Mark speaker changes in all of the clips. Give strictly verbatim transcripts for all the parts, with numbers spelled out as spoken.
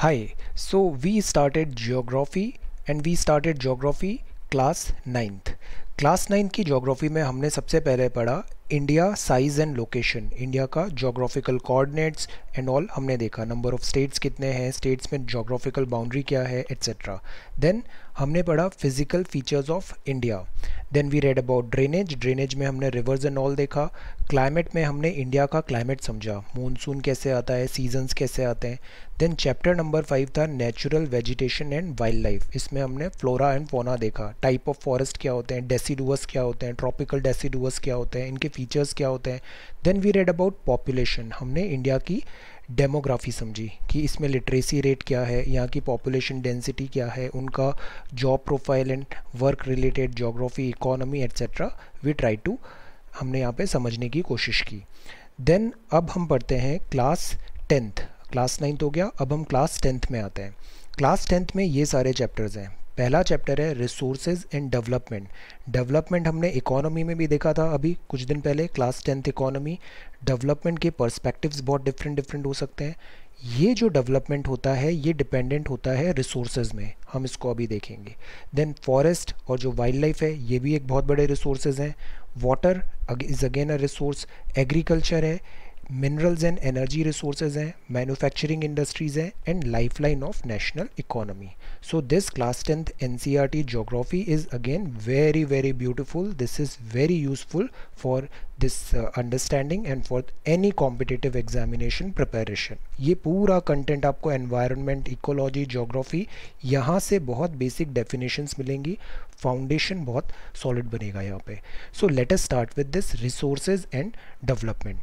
Speaker 1: Hi, so we started geography and we started geography class ninth. Class ninth की geography में हमने सबसे पहले पढ़ा India size and location, India का ज्योग्राफिकल कोऑर्डिनेट्स एंड ऑल हमने देखा, नंबर ऑफ स्टेट्स कितने हैं, स्टेट्स में ज्योग्राफिकल बाउंड्री क्या है एट्सेट्रा. देन हमने पढ़ा physical features of India. Then we read about drainage, drainage में हमने रिवर्स एंड ऑल देखा. क्लाइमेट में हमने इंडिया का क्लाइमेट समझा, मानसून कैसे आता है, सीजन्स कैसे आते हैं. देन चैप्टर नंबर फाइव था natural vegetation and wild life. इसमें हमने फ्लोरा एंड फोना देखा, टाइप ऑफ फॉरेस्ट क्या होते हैं, डेसिडुअस क्या होते हैं, ट्रॉपिकल डेसिडुअस क्या होते हैं, इनके फीचर्स क्या होते हैं. Then we read about population, हमने इंडिया की डेमोग्राफी समझी कि इसमें लिटरेसी रेट क्या है, यहाँ की पॉपुलेशन डेंसिटी क्या है, उनका job profile and work related geography, economy etcetera we try to हमने यहाँ पे समझने की कोशिश की. देन अब हम पढ़ते हैं क्लास टेंथ. क्लास नाइन्थ हो गया, अब हम क्लास टेंथ में आते हैं. क्लास टेंथ में ये सारे चैप्टर्स हैं. पहला चैप्टर है रिसोर्सेज एंड डेवलपमेंट. डेवलपमेंट हमने इकोनॉमी में भी देखा था अभी कुछ दिन पहले, क्लास टेंथ इकोनॉमी. डेवलपमेंट के पर्सपेक्टिव्स बहुत डिफरेंट डिफरेंट हो सकते हैं. ये जो डेवलपमेंट होता है ये डिपेंडेंट होता है रिसोर्सेज में, हम इसको अभी देखेंगे. देन फॉरेस्ट और जो वाइल्ड लाइफ है ये भी एक बहुत बड़े रिसोर्सेज हैं. Water is again a resource. Agriculture है, मिनरल्स एंड एनर्जी रिसोर्सेज हैं, मैन्युफैक्चरिंग इंडस्ट्रीज़ हैं and lifeline of national economy. So this class tenth NCERT geography is again very very beautiful. This is very useful for this understanding and for any competitive examination preparation. ये पूरा content आपको environment, ecology, geography, यहाँ से बहुत basic definitions मिलेंगी. Foundation बहुत solid बनेगा यहाँ पे. So let us start with this resources and development.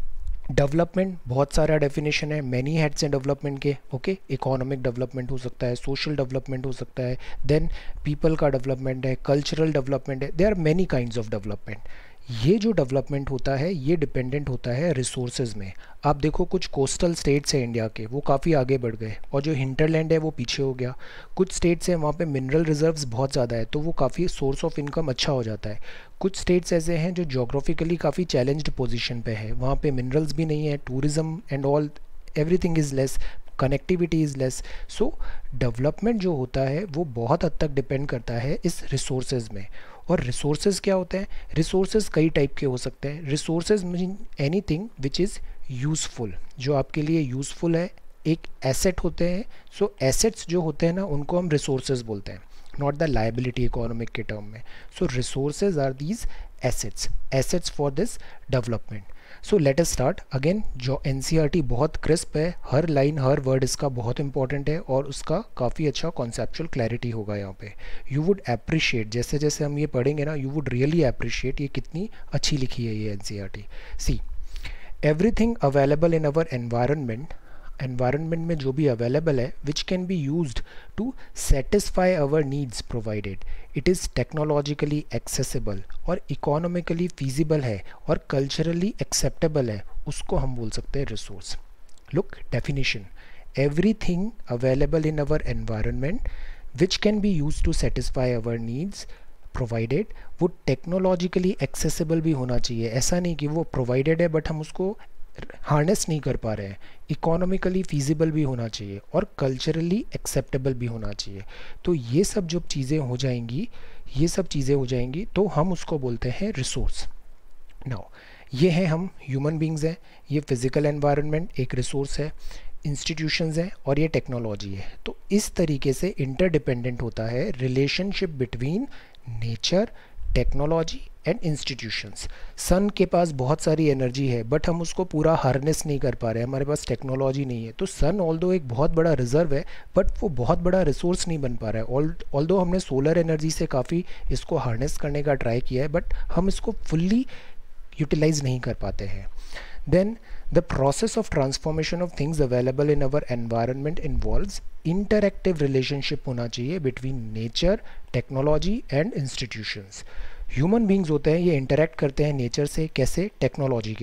Speaker 1: Development बहुत सारा डेफिनेशन है, मैनी हेड्स हैं डेवलपमेंट के. ओके, इकोनॉमिक डेवलपमेंट हो सकता है, सोशल डेवलपमेंट हो सकता है, देन पीपल का डेवलपमेंट है, कल्चरल डेवलपमेंट है. There are many kinds of development. ये जो डेवलपमेंट होता है ये डिपेंडेंट होता है रिसोर्सेज में. आप देखो कुछ कोस्टल स्टेट्स हैं इंडिया के, वो काफ़ी आगे बढ़ गए, और जो हिंटरलैंड है वो पीछे हो गया. कुछ स्टेट्स हैं वहाँ पे मिनरल रिजर्व्स बहुत ज़्यादा है, तो वो काफ़ी सोर्स ऑफ इनकम अच्छा हो जाता है. कुछ स्टेट्स ऐसे हैं जो जोग्राफिकली काफ़ी चैलेंज्ड पोजीशन पे है, वहाँ पे मिनरल्स भी नहीं है, tourism and all everything is less, connectivity is less. So development जो होता है वो बहुत हद तक डिपेंड करता है इस रिसोर्सेज में. और रिसोर्सेज क्या होते हैं? रिसोर्सेज कई टाइप के हो सकते हैं. Resources mean anything which is useful, जो आपके लिए यूज़फुल है. एक एसेट होते हैं. सो एसेट्स जो होते हैं ना उनको हम रिसोर्सेज बोलते हैं, नॉट द लाइबिलिटी इकोनॉमिक के टर्म में. So resources are these assets, assets for this development. So let us start. Again जो एनसीईआरटी बहुत क्रिस्प है, हर लाइन हर वर्ड इसका बहुत इंपॉर्टेंट है और उसका काफ़ी अच्छा कॉन्सेप्चुअल क्लैरिटी होगा यहाँ पे. यू वुड अप्रिशिएट, जैसे जैसे हम ये पढ़ेंगे ना, यू वुड रियली अप्रिशिएट ये कितनी अच्छी लिखी है ये NCERT. See, everything available in our environment, environment में जो भी अवेलेबल है, which can be used to satisfy our needs provided, it is technologically accessible और इकोनॉमिकली फीजिबल है और कल्चरली एक्सेप्टेबल है, उसको हम बोल सकते हैं resource. Look definition, everything available in our environment which can be used to satisfy our needs provided. वो टेक्नोलॉजिकली एक्सेसिबल भी होना चाहिए, ऐसा नहीं कि वो प्रोवाइडेड है बट हम उसको हार्नेस नहीं कर पा रहे हैं. इकोनॉमिकली फीजिबल भी होना चाहिए और कल्चरली एक्सेप्टेबल भी होना चाहिए. तो ये सब जो चीज़ें हो जाएंगी, ये सब चीज़ें हो जाएंगी तो हम उसको बोलते हैं रिसोर्स. नाउ ये हैं हम ह्यूमन बींग्स हैं, ये फिज़िकल एनवायरनमेंट एक रिसोर्स है, इंस्टीट्यूशंस हैं और ये टेक्नोलॉजी है. तो इस तरीके से इंटरडिपेंडेंट होता है relationship between nature, technology and institutions. Sun के पास बहुत सारी एनर्जी है बट हम उसको पूरा हार्नेस नहीं कर पा रहे हैं, हमारे पास टेक्नोलॉजी नहीं है. तो सन ऑल्दो एक बहुत बड़ा रिजर्व है बट वो बहुत बड़ा रिसोर्स नहीं बन पा रहा है. ऑल्दो हमने सोलर एनर्जी से काफ़ी इसको हार्नेस करने का ट्राई किया है बट हम इसको फुल्ली यूटिलाइज नहीं कर पाते हैं. Then the process of transformation of things available in our environment involves interactive relationship होना चाहिए between nature, technology and institutions. Human beings होते हैं ये इंटरेक्ट करते हैं नेचर से, कैसे? टेक्नोलॉजी के थ्रू.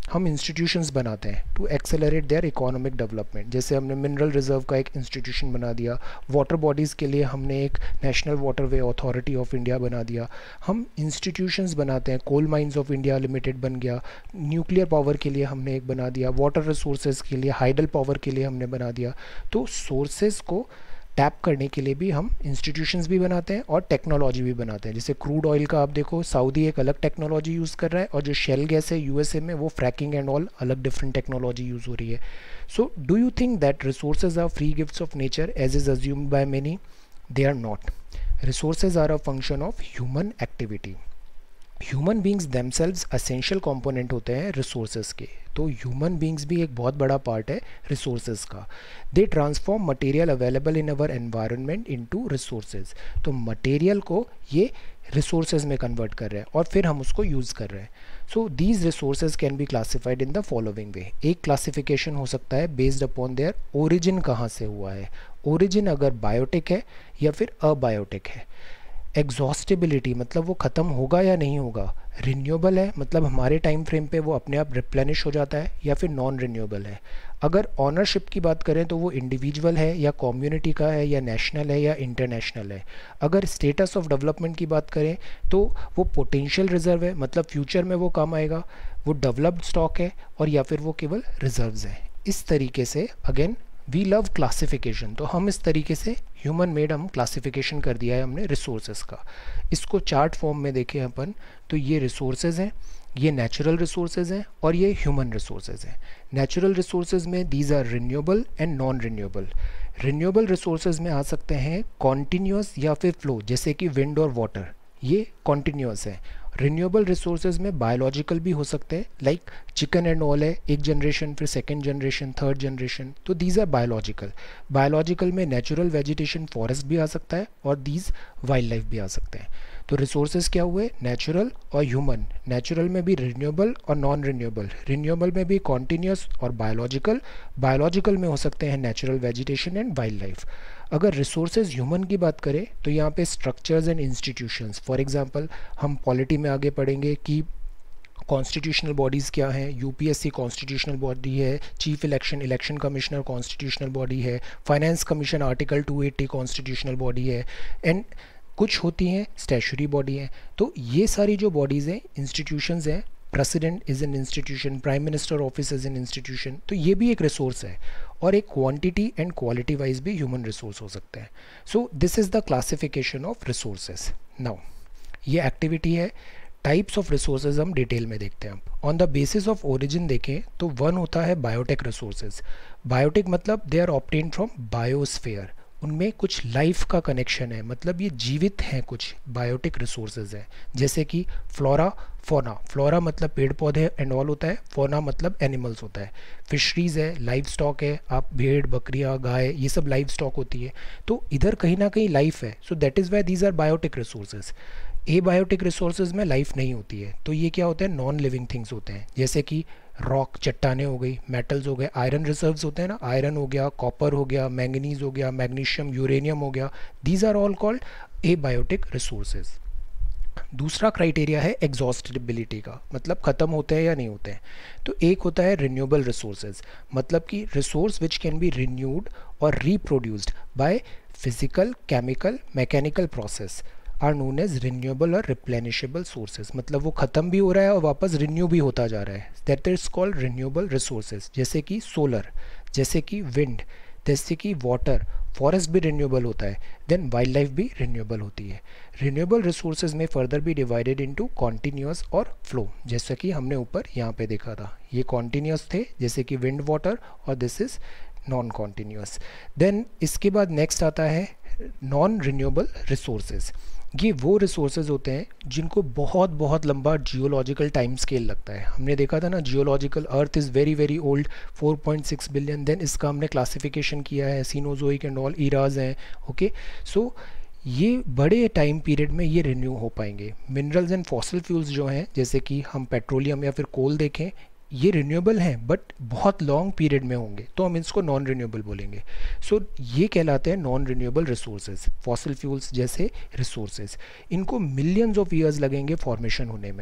Speaker 1: हम इंस्टीट्यूशंस बनाते हैं to accelerate their economic development. जैसे हमने मिनरल रिजर्व का एक इंस्टीट्यूशन बना दिया, वाटर बॉडीज़ के लिए हमने एक national waterway authority of India बना दिया। हम इंस्टीट्यूशंस बनाते हैं, coal mines of India limited बन गया, न्यूक्लियर पावर के लिए हमने एक बना दिया, वाटर रिसोर्सेज के लिए, हाइडल पावर के लिए हमने बना दिया। तो सोर्सेज को टैप करने के लिए भी हम इंस्टीट्यूशंस भी बनाते हैं और टेक्नोलॉजी भी बनाते हैं। जैसे क्रूड ऑयल का आप देखो, सऊदी एक अलग टेक्नोलॉजी यूज़ कर रहा है, और जो शेल गैस है यूएसए में, वो फ्रैकिंग एंड ऑल अलग डिफरेंट टेक्नोलॉजी यूज़ हो रही है। So do you think that resources are free gifts of nature as is assumed by many? They are not. Resources are a function of human activity. Human beings themselves essential component होते हैं resources के। तो human beings भी एक बहुत बड़ा part है resources का। They transform material available in our environment into resources. तो मटेरियल को ये रिसोर्सेज में कन्वर्ट कर रहे हैं और फिर हम उसको यूज़ कर रहे हैं। So these resources can be classified in the following way. एक क्लासिफिकेशन हो सकता है बेस्ड अपॉन देयर ओरिजिन, कहाँ से हुआ है। ओरिजिन अगर बायोटिक है या फिर अबायोटिक है। एग्जॉस्टिबिलिटी मतलब वो ख़त्म होगा या नहीं होगा। रिन्यूएबल है मतलब हमारे टाइम फ्रेम पे वो अपने आप रिप्लेनिश हो जाता है, या फिर नॉन रिन्यूएबल है। अगर ऑनरशिप की बात करें तो वो इंडिविजुअल है या कम्युनिटी का है या नेशनल है या इंटरनेशनल है। अगर स्टेटस ऑफ डेवलपमेंट की बात करें तो वो पोटेंशियल रिजर्व है, मतलब फ्यूचर में वो काम आएगा। वो डेवलप्ड स्टॉक है, और या फिर वो केवल रिजर्व्स हैं। इस तरीके से अगेन वी लव क्लासिफिकेशन। तो हम इस तरीके से ह्यूमन मेड हम क्लासिफिकेशन कर दिया है हमने रिसोर्सेज का। इसको चार्ट फॉर्म में देखें अपन तो ये रिसोर्सेज हैं, ये नेचुरल रिसोर्सेज हैं, और ये ह्यूमन रिसोर्सेज हैं। नेचुरल रिसोर्सेज में these are renewable and non renewable. Renewable resources में आ सकते हैं कॉन्टीन्यूस या फिर फ्लो, जैसे कि विंड और वाटर, ये कॉन्टीन्यूस है। रिन्यूएबल रिसोर्सेज में बायोलॉजिकल भी हो सकते हैं, लाइक चिकन एंड ऑल है, एक जनरेशन फिर सेकेंड जनरेशन थर्ड जनरेशन, तो दीज आर बायोलॉजिकल। बायोलॉजिकल में नेचुरल वेजिटेशन फॉरेस्ट भी आ सकता है, और दीज वाइल्ड लाइफ भी आ सकते हैं। तो रिसोर्सेज क्या हुए, नेचुरल और ह्यूमन। नेचुरल में भी रिन्यूएबल और नॉन रिन्यूएबल, रिन्यूएबल में भी कॉन्टीन्यूस और बायोलॉजिकल, बायोलॉजिकल में हो सकते हैं natural vegetation and wild life. अगर रिसोर्सेज ह्यूमन की बात करें तो यहाँ पे structures and institutions, for example हम पॉलिटी में आगे पढ़ेंगे कि कॉन्स्टिट्यूशनल बॉडीज़ क्या हैं। यूपीएससी कॉन्स्टिट्यूशनल बॉडी है, chief election election commissioner constitutional body है, finance commission article two eighty constitutional body है, एंड कुछ होती हैं स्टैचुरी बॉडी हैं। तो ये सारी जो बॉडीज़ हैं, इंस्टीट्यूशंस हैं, president is an institution, prime minister office is an institution, तो ये भी एक रिसोर्स है, और एक क्वांटिटी एंड क्वालिटी वाइज भी ह्यूमन रिसोर्स हो सकते हैं। So this is the classification of resources. Now ये एक्टिविटी है। टाइप्स ऑफ रिसोर्सेज हम डिटेल में देखते हैं। On the basis of origin देखें तो वन होता है बायोटेक रिसोर्सेज। बायोटेक मतलब they are obtained from biosphere, उनमें कुछ लाइफ का कनेक्शन है, मतलब ये जीवित हैं, कुछ बायोटिक रिसोर्सेज हैं। जैसे कि फ्लोरा फोना, फ्लोरा मतलब पेड़ पौधे एंड ऑल होता है, फोना मतलब एनिमल्स होता है। फिशरीज है, लाइफ स्टॉक है, आप भेड़ बकरियां गाय ये सब लाइफ स्टॉक होती है। तो इधर कहीं ना कहीं लाइफ है, so that is why these are biotic resources. Abiotic resources में लाइफ नहीं होती है, तो ये क्या होते हैं, नॉन लिविंग थिंग्स होते हैं। जैसे कि रॉक, चट्टाने हो गई, मेटल्स हो गए, आयरन रिजर्व्स होते हैं ना, आयरन हो गया, कॉपर हो गया, मैंगनीज हो गया, मैग्नीशियम, यूरेनियम हो गया, these are all called abiotic resources. दूसरा क्राइटेरिया है एग्जॉस्टिबिलिटी का, मतलब ख़त्म होते हैं या नहीं होते हैं। तो एक होता है रिन्यूएबल रिसोर्सेज, मतलब कि resource which can be renewed और reproduced by physical, chemical, mechanical process are known as renewable और रिप्लेनिशेबल सोर्सेज। मतलब वो ख़त्म भी हो रहा है और वापस रिन्यू भी होता जा रहा है, that is called renewable resources. जैसे कि सोलर, जैसे कि विंड, जैसे कि वाटर, फॉरेस्ट भी रिन्यूएबल होता है, देन वाइल्ड लाइफ भी रिन्यूएबल होती है। रिन्यूएबल रिसोर्सेज में फर्दर भी डिवाइडेड इनटू कॉन्टीन्यूअस और फ्लो, जैसा कि हमने ऊपर यहाँ पे देखा था। ये कॉन्टीन्यूअस थे जैसे कि विंड, वाटर, और this is non continuous. Then इसके बाद नेक्स्ट आता है नॉन रिन्यूएबल रिसोर्सेज। ये वो रिसोर्सेज होते हैं जिनको बहुत बहुत लंबा जियोलॉजिकल टाइम स्केल लगता है। हमने देखा था ना, geological earth is very very old, four point six billion. Then इसका हमने क्लासिफिकेशन किया है, सीनोजोइक एंड ऑल ईराज हैं, ओके। सो ये बड़े टाइम पीरियड में ये रिन्यू हो पाएंगे। मिनरल्स एंड फॉसिल फ्यूल्स जो हैं, जैसे कि हम पेट्रोलियम या फिर कोल देखें, ये रिन्यूएबल हैं बट बहुत लॉन्ग पीरियड में होंगे, तो हम इसको नॉन रिन्यूएबल बोलेंगे। सो so, ये कहलाते हैं non renewable resources. Fossil fuels जैसे रिसोर्सेज, इनको मिलियंस ऑफ ईयर्स लगेंगे फॉर्मेशन होने में।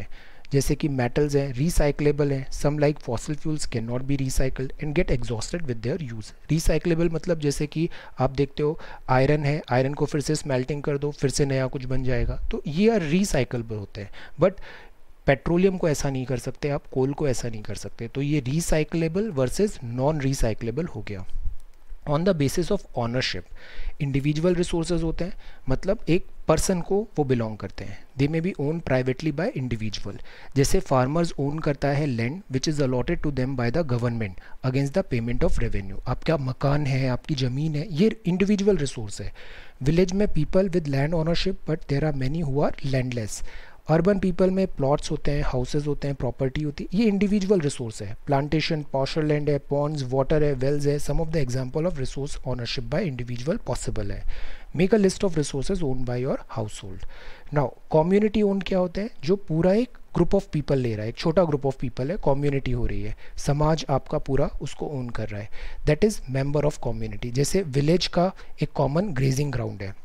Speaker 1: जैसे कि मेटल्स हैं रिसाइक्लेबल हैं, some like fossil fuels can not be recycled and get exhausted with their use. Recyclable मतलब जैसे कि आप देखते हो आयरन है, आयरन को फिर से स्मेल्टिंग कर दो, फिर से नया कुछ बन जाएगा, तो ये आर रिसाइकलेबल होते हैं। बट पेट्रोलियम को ऐसा नहीं कर सकते आप, कोल को ऐसा नहीं कर सकते, तो ये रिसाइक्लेबल वर्सेस नॉन रिसाइक्लेबल हो गया। On the basis of ownership, individual resources होते हैं, मतलब एक पर्सन को वो बिलोंग करते हैं, they may be own privately by individual. जैसे फार्मर्स ओन करता है land which is allotted to them by the government against the payment of revenue. आपका मकान है, आपकी ज़मीन है, ये इंडिविजुअल रिसोर्स है। विलेज में people with land ownership but there are many who are landless. Urban people में प्लॉट्स होते हैं, हाउसेज होते हैं, प्रॉपर्टी होती है, ये इंडिविजुअल रिसोर्स है। प्लांटेशन, पार्शल लैंड है, पॉन्ड्स, वाटर है, वेल्स है, some of the example of resource ownership by individual possible है। Make a list of resources own by your household. Now community own क्या होता है, जो पूरा एक ग्रुप ऑफ पीपल ले रहा है, एक छोटा ग्रुप ऑफ पीपल है, कम्युनिटी हो रही है, समाज आपका पूरा उसको ओन कर रहा है, that is member of community. जैसे विलेज का एक कॉमन ग्रेजिंग ग्राउंड है,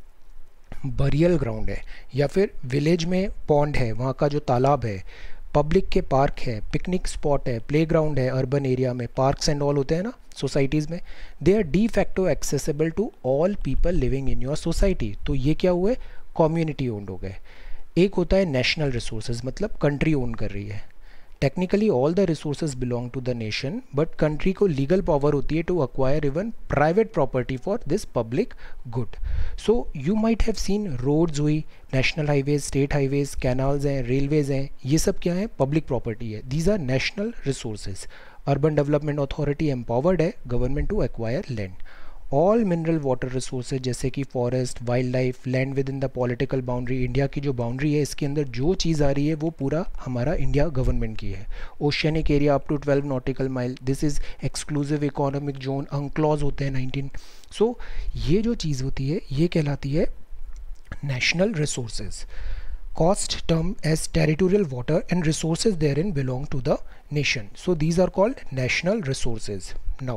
Speaker 1: बरियल ग्राउंड है, या फिर विलेज में पॉन्ड है, वहाँ का जो तालाब है, पब्लिक के पार्क है, पिकनिक स्पॉट है, प्लेग्राउंड है, अर्बन एरिया में पार्क्स एंड ऑल होते हैं ना सोसाइटीज़ में, they are de facto accessible to all people living in your society. तो ये क्या हुए, कम्युनिटी ओन्ड हो गए। एक होता है नेशनल रिसोर्सेज, मतलब कंट्री ओन कर रही है। Technically all the resources belong to the nation, but country को लीगल पावर होती है to acquire even private property for this public good. So you might have seen roads हुई, national highways, state highways, canals हैं, railways हैं, ये सब क्या है, पब्लिक प्रॉपर्टी है, these are national resources. Urban development authority empowered है government to acquire land. All mineral water resources जैसे कि forest, wild life, land within the political boundary, India की जो बाउंड्री है इसके अंदर जो चीज़ आ रही है वो पूरा हमारा इंडिया गवर्नमेंट की है। Oceanic area up to twelve nautical mile, this is exclusive economic zone, अंक्लॉज होते हैं नाइनटीन। सो ये जो चीज़ होती है ये कहलाती है national resources. Cost term as territorial water and resources therein belong to the nation. So these are called national resources. Now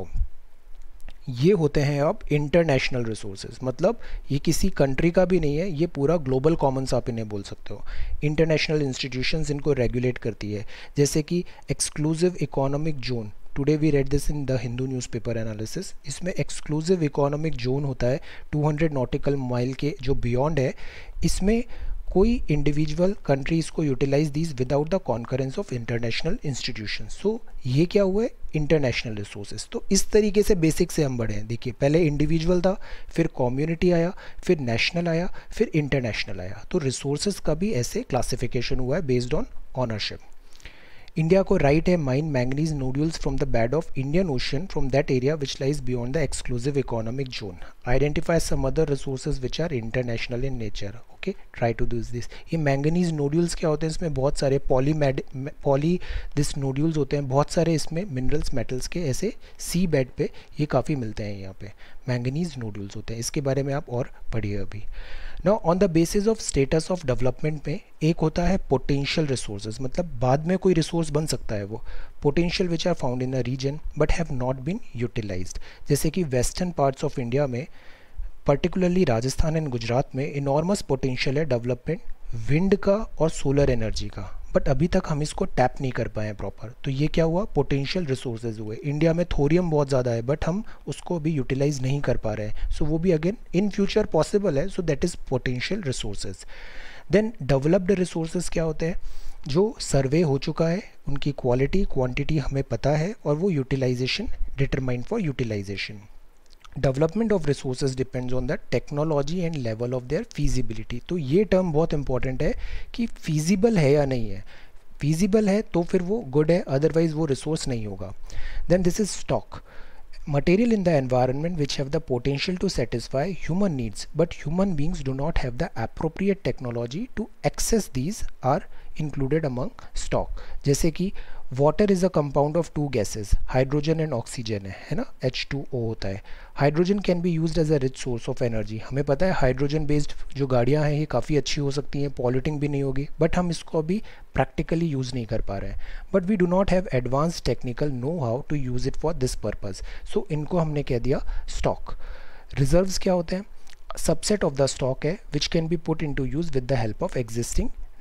Speaker 1: ये होते हैं अब इंटरनेशनल रिसोर्सेज, मतलब ये किसी कंट्री का भी नहीं है, ये पूरा ग्लोबल कॉमन्स आप इन्हें बोल सकते हो। इंटरनेशनल इंस्टीट्यूशंस इनको रेगुलेट करती है, जैसे कि exclusive economic zone, today we read this in the Hindu newspaper analysis, इसमें एक्सक्लूसिव इकोनॉमिक जोन होता है टू हंड्रेड नॉटिकल माइल के जो बियॉन्ड है, इसमें कोई इंडिविजुअल कंट्री इसको utilize these without the concurrence of international institution. So ये क्या हुआ है, इंटरनेशनल रिसोर्सेज। तो इस तरीके से बेसिक से हम बढ़े हैं। देखिए पहले इंडिविजुअल था, फिर कम्युनिटी आया, फिर नेशनल आया, फिर इंटरनेशनल आया। तो रिसोर्सेज का भी ऐसे क्लासिफिकेशन हुआ है बेस्ड ऑन ऑनरशिप। इंडिया को राइट है mine manganese nodules from the bed of Indian ocean from that area which lies beyond the exclusive economic zone. Identify some other resources which are international in nature. Okay, try to do this. ये manganese nodules क्या होते हैं, इसमें बहुत सारे poly poly this nodules होते हैं, बहुत सारे इसमें मिनरल्स मेटल्स के ऐसे सी बेड पे ये काफ़ी मिलते हैं, यहाँ पे मैंगनीज नोड्यूल्स होते हैं। इसके बारे में आप और पढ़िए अभी। Now on the basis of status of development में एक होता है पोटेंशियल रिसोर्सेज, मतलब बाद में कोई रिसोर्स बन सकता है वो, potential which are found in a region but have not been utilized. जैसे कि वेस्टर्न पार्ट्स ऑफ इंडिया में, पर्टिकुलरली राजस्थान एंड गुजरात में इनॉर्मस पोटेंशियल है डेवलपमेंट विंड का और सोलर एनर्जी का, बट अभी तक हम इसको टैप नहीं कर पाए हैं प्रॉपर। तो ये क्या हुआ, पोटेंशियल रिसोर्सेज हुए। इंडिया में थोरियम बहुत ज़्यादा है बट हम उसको अभी यूटिलाइज नहीं कर पा रहे हैं, सो so, वो भी अगेन इन फ्यूचर पॉसिबल है। So that is potential resources. Then developed resources क्या होते हैं, जो सर्वे हो चुका है, उनकी क्वालिटी क्वांटिटी हमें पता है और वो utilization determined for utilization. Development of resources depends on the technology and level of their feasibility. तो ये टर्म बहुत इंपॉर्टेंट है कि फीजिबल है या नहीं है। फीजिबल है तो फिर वो गुड है, अदरवाइज वो रिसोर्स नहीं होगा। Then this is stock, material in the environment which have the potential to satisfy human needs but human beings do not have the appropriate technology to access these are included among stock। जैसे कि water is a compound of two gases, hydrogen and oxygen है है ना, H two O होता है। Hydrogen can be used as a rich source of energy. हमें पता है हाइड्रोजन बेस्ड जो गाड़ियाँ हैं ये काफ़ी अच्छी हो सकती हैं, पॉल्यूटिंग भी नहीं होगी, बट हम इसको अभी प्रैक्टिकली यूज़ नहीं कर पा रहे हैं। But we do not have advance technical know how to use it for this purpose, so इनको हमने कह दिया स्टॉक। रिजर्व्स क्या होते हैं, सबसेट ऑफ द स्टॉक है which can be put in to use with the help of existing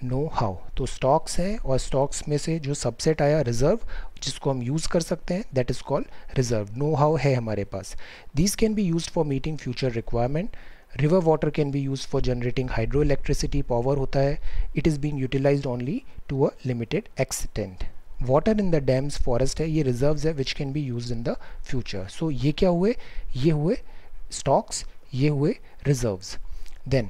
Speaker 1: know how. तो stocks हैं और स्टॉक्स में से जो सबसेट आया रिजर्व, जिसको हम यूज़ कर सकते हैं, that is called reserve. Know how है हमारे पास। This can be used for meeting future requirement. River water can be use for generating hydro electricity, power होता है। It is being utilized only to a limited extent. Water in the dams, forest है, ये reserves है which can be use in the future. So ये क्या हुए, ये हुए स्टॉक्स, ये हुए reserves. Then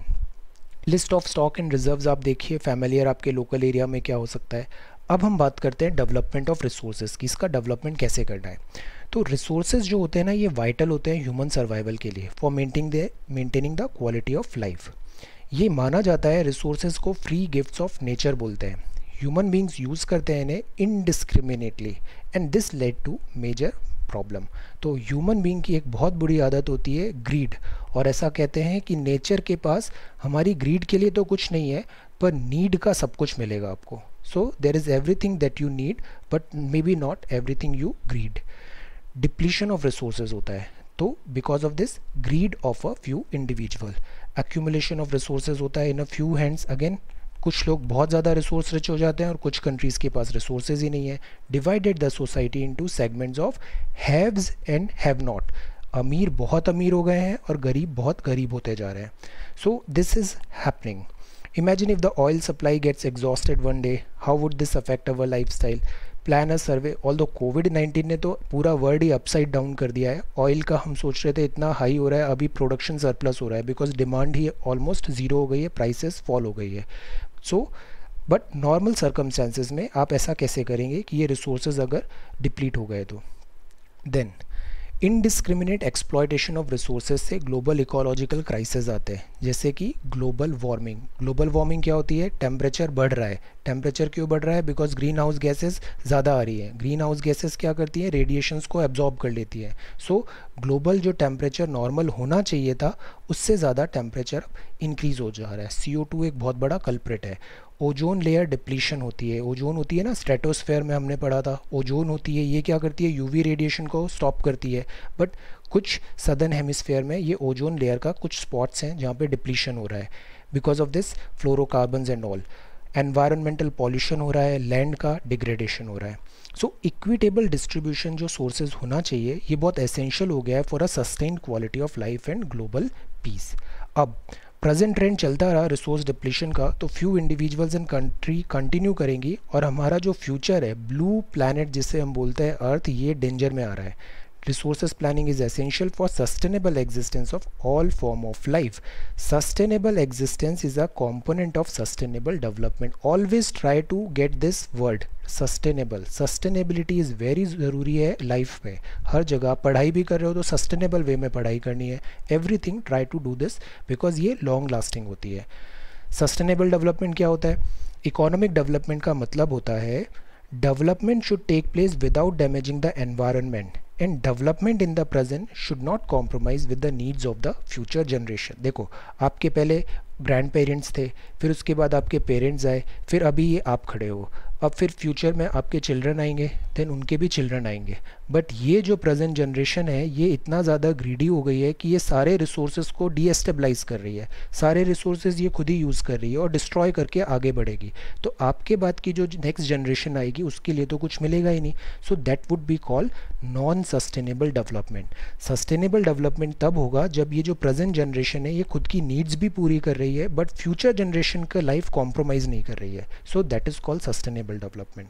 Speaker 1: list of stock and reserves आप देखिए, फैमिलियर आपके लोकल एरिया में क्या हो सकता है। अब हम बात करते हैं डेवलपमेंट ऑफ रिसोर्सेज की, इसका डेवलपमेंट कैसे करना है। तो रिसोर्सेज जो होते हैं ना, ये वाइटल होते हैं ह्यूमन सर्वाइवल के लिए, for maintaining the maintaining the quality of life. ये माना जाता है, रिसोर्सेज को फ्री गिफ्ट्स ऑफ नेचर बोलते हैं। ह्यूमन बींग्स यूज़ करते हैं इन्हें indiscriminately and this led to major problem. तो ह्यूमन बीइंग की एक बहुत बुरी आदत होती है ग्रीड, और ऐसा कहते हैं कि नेचर के पास हमारी ग्रीड के लिए तो कुछ नहीं है, पर नीड का सब कुछ मिलेगा आपको। So there is everything that you need but may be not everything you greed. Depletion of resources होता है, तो because of this greed of a few individual. Accumulation of resources होता है in a few hands, again कुछ लोग बहुत ज़्यादा resource rich हो जाते हैं और कुछ कंट्रीज़ के पास रिसोर्सेज ही नहीं है। Divided the society into segments of haves and have not. अमीर बहुत अमीर हो गए हैं और गरीब बहुत गरीब होते जा रहे हैं। So this is happening. Imagine if the oil supply gets exhausted one day, how would this affect our life style. Plan a survey. Although covid nineteen ने तो पूरा वर्ल्ड ही अपसाइड डाउन कर दिया है। ऑयल का हम सोच रहे थे इतना हाई हो रहा है, अभी प्रोडक्शन सरप्लस हो रहा है बिकॉज डिमांड ही ऑलमोस्ट ज़ीरो हो गई है, प्राइसेस फॉल हो गई है। सो बट नॉर्मल सर्कमस्टेंसेज में आप ऐसा कैसे करेंगे कि ये रिसोर्सेज अगर डिप्लीट हो गए तो। Then indiscriminate exploitation of resources से ग्लोबल इकोलॉजिकल क्राइसिस आते हैं, जैसे कि ग्लोबल वार्मिंग। ग्लोबल वार्मिंग क्या होती है, टेम्परेचर बढ़ रहा है। टेम्परेचर क्यों बढ़ रहा है, बिकॉज ग्रीन हाउस गैसेस ज़्यादा आ रही है। ग्रीन हाउस गैसेस क्या करती हैं, रेडिएशंस को एब्जॉर्ब कर लेती है। सो ग्लोबल जो टेम्परेचर नॉर्मल होना चाहिए था उससे ज़्यादा टेम्परेचर इंक्रीज हो जा रहा है। सी ओ टू एक बहुत बड़ा कल्प्रिट है। ओजोन लेयर डिप्लीशन होती है। ओजोन होती है ना, स्ट्रेटोस्फेयर में हमने पढ़ा था, ओजोन होती है, ये क्या करती है, यूवी रेडिएशन को स्टॉप करती है। बट कुछ सदर्न हेमिस्फेयर में ये ओजोन लेयर का कुछ स्पॉट्स हैं जहाँ पे डिप्लीशन हो रहा है because of this fluorocarbons and all. Environmental pollution हो रहा है, लैंड का डिग्रेडेशन हो रहा है। सो इक्विटेबल डिस्ट्रीब्यूशन जो सोर्सेज होना चाहिए, ये बहुत एसेंशियल हो गया है for a sustained quality of life and global peace. अब प्रेजेंट ट्रेंड चलता रहा रिसोर्स डिप्लीशन का, तो few individuals and country continue करेंगी और हमारा जो फ्यूचर है, ब्लू प्लैनेट जिसे हम बोलते हैं अर्थ, ये डेंजर में आ रहा है। Resources planning is essential for sustainable existence of all form of life. Sustainable existence is a component of sustainable development. Always try to get this word sustainable. Sustainability is very ज़रूरी है life में। हर जगह पढ़ाई भी कर रहे हो तो सस्टेनेबल वे में पढ़ाई करनी है। Everything try to do this because ये लॉन्ग लास्टिंग होती है। सस्टेनेबल डेवलपमेंट क्या होता है, इकोनॉमिक डेवलपमेंट का मतलब होता है development should take place without damaging the environment and development in the present should not compromise with the needs of the future generation. देखो, आपके पहले ग्रैंड पेरेंट्स थे, फिर उसके बाद आपके पेरेंट्स आए, फिर अभी ये आप खड़े हो, अब फिर फ्यूचर में आपके चिल्ड्रन आएंगे, देन उनके भी चिल्ड्रन आएंगे। बट ये जो प्रेजेंट जनरेशन है ये इतना ज़्यादा ग्रीडी हो गई है कि ये सारे रिसोर्सेज को डीएस्टेबलाइज कर रही है, सारे रिसोर्सेज ये खुद ही यूज़ कर रही है और डिस्ट्रॉय करके आगे बढ़ेगी। तो आपके बाद की जो नेक्स्ट जनरेशन आएगी उसके लिए तो कुछ मिलेगा ही नहीं। So that would be called non sustainable development. Sustainable development तब होगा जब ये जो प्रेजेंट जनरेशन है ये खुद की नीड्स भी पूरी कर रही है बट फ्यूचर जनरेशन का लाइफ कॉम्प्रोमाइज़ नहीं कर रही है। So that is called sustainable development.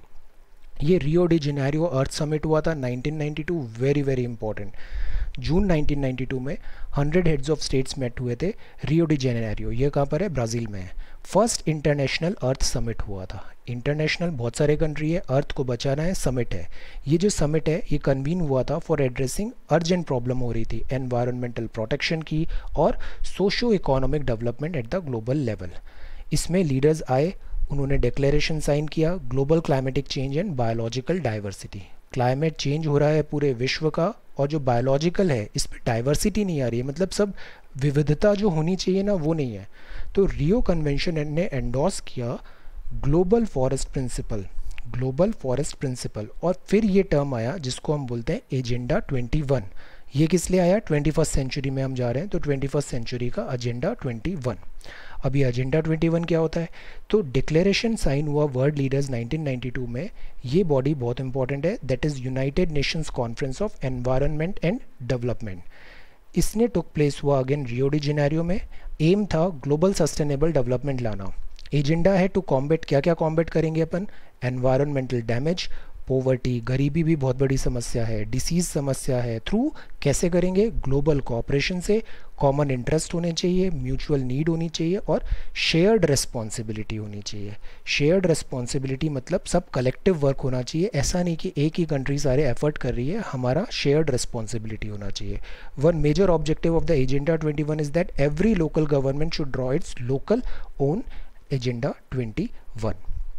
Speaker 1: ये Rio de Janeiro earth summit हुआ था nineteen ninety two, very very important. June nineteen ninety two में hundred heads of states met हुए थे रियो डी जेनेरियो। ये कहाँ पर है, ब्राज़ील में है। फर्स्ट इंटरनेशनल अर्थ समिट हुआ था। इंटरनेशनल बहुत सारे कंट्री है, अर्थ को बचाना है, समिट है। ये जो समिट है ये कन्वीन हुआ था फॉर एड्रेसिंग अर्जेंट प्रॉब्लम हो रही थी एनवायरमेंटल प्रोटेक्शन की और socio economic development at the global level. इसमें लीडर्स आए, उन्होंने डिक्लेरेशन साइन किया, global climatic change and biological diversity. Climate change हो रहा है पूरे विश्व का और जो बायोलॉजिकल है इस पर डाइवर्सिटी नहीं आ रही है, मतलब सब विविधता जो होनी चाहिए ना वो नहीं है। तो रियो कन्वेंशन ने एंडोर्स किया global forest principle, global forest principle. और फिर ये टर्म आया जिसको हम बोलते हैं एजेंडा ट्वेंटी वन। ये किस लिए आया, ट्वेंटी फर्स्ट सेंचुरी में हम जा रहे हैं, तो ट्वेंटी फर्स्ट सेंचुरी का एजेंडा ट्वेंटी वन। अब ये एजेंडा ट्वेंटी वन क्या होता है, तो डिक्लेरेशन साइन हुआ world leaders nineteen ninety two में। ये बॉडी बहुत इंपॉर्टेंट है, that is United Nations conference of environment and development. इसने टुक प्लेस हुआ अगेन रियो डी जेनेरियो में। एम था ग्लोबल सस्टेनेबल डेवलपमेंट लाना। एजेंडा है टू कॉम्बेट, क्या क्या कॉम्बेट करेंगे अपन, एनवायरमेंटल डैमेज, पोवर्टी, गरीबी भी बहुत बड़ी समस्या है, डिसीज़ समस्या है, थ्रू कैसे करेंगे, ग्लोबल कोऑपरेशन से, कॉमन इंटरेस्ट होने चाहिए, म्यूचुअल नीड होनी चाहिए और शेयर्ड रिस्पॉन्सिबिलिटी होनी चाहिए। शेयर्ड रिस्पॉन्सिबिलिटी मतलब सब कलेक्टिव वर्क होना चाहिए, ऐसा नहीं कि एक ही कंट्री सारे एफर्ट कर रही है, हमारा शेयर्ड रिस्पॉन्सिबिलिटी होना चाहिए। One major objective of the agenda twenty one is that every local government should draw its local own agenda twenty one.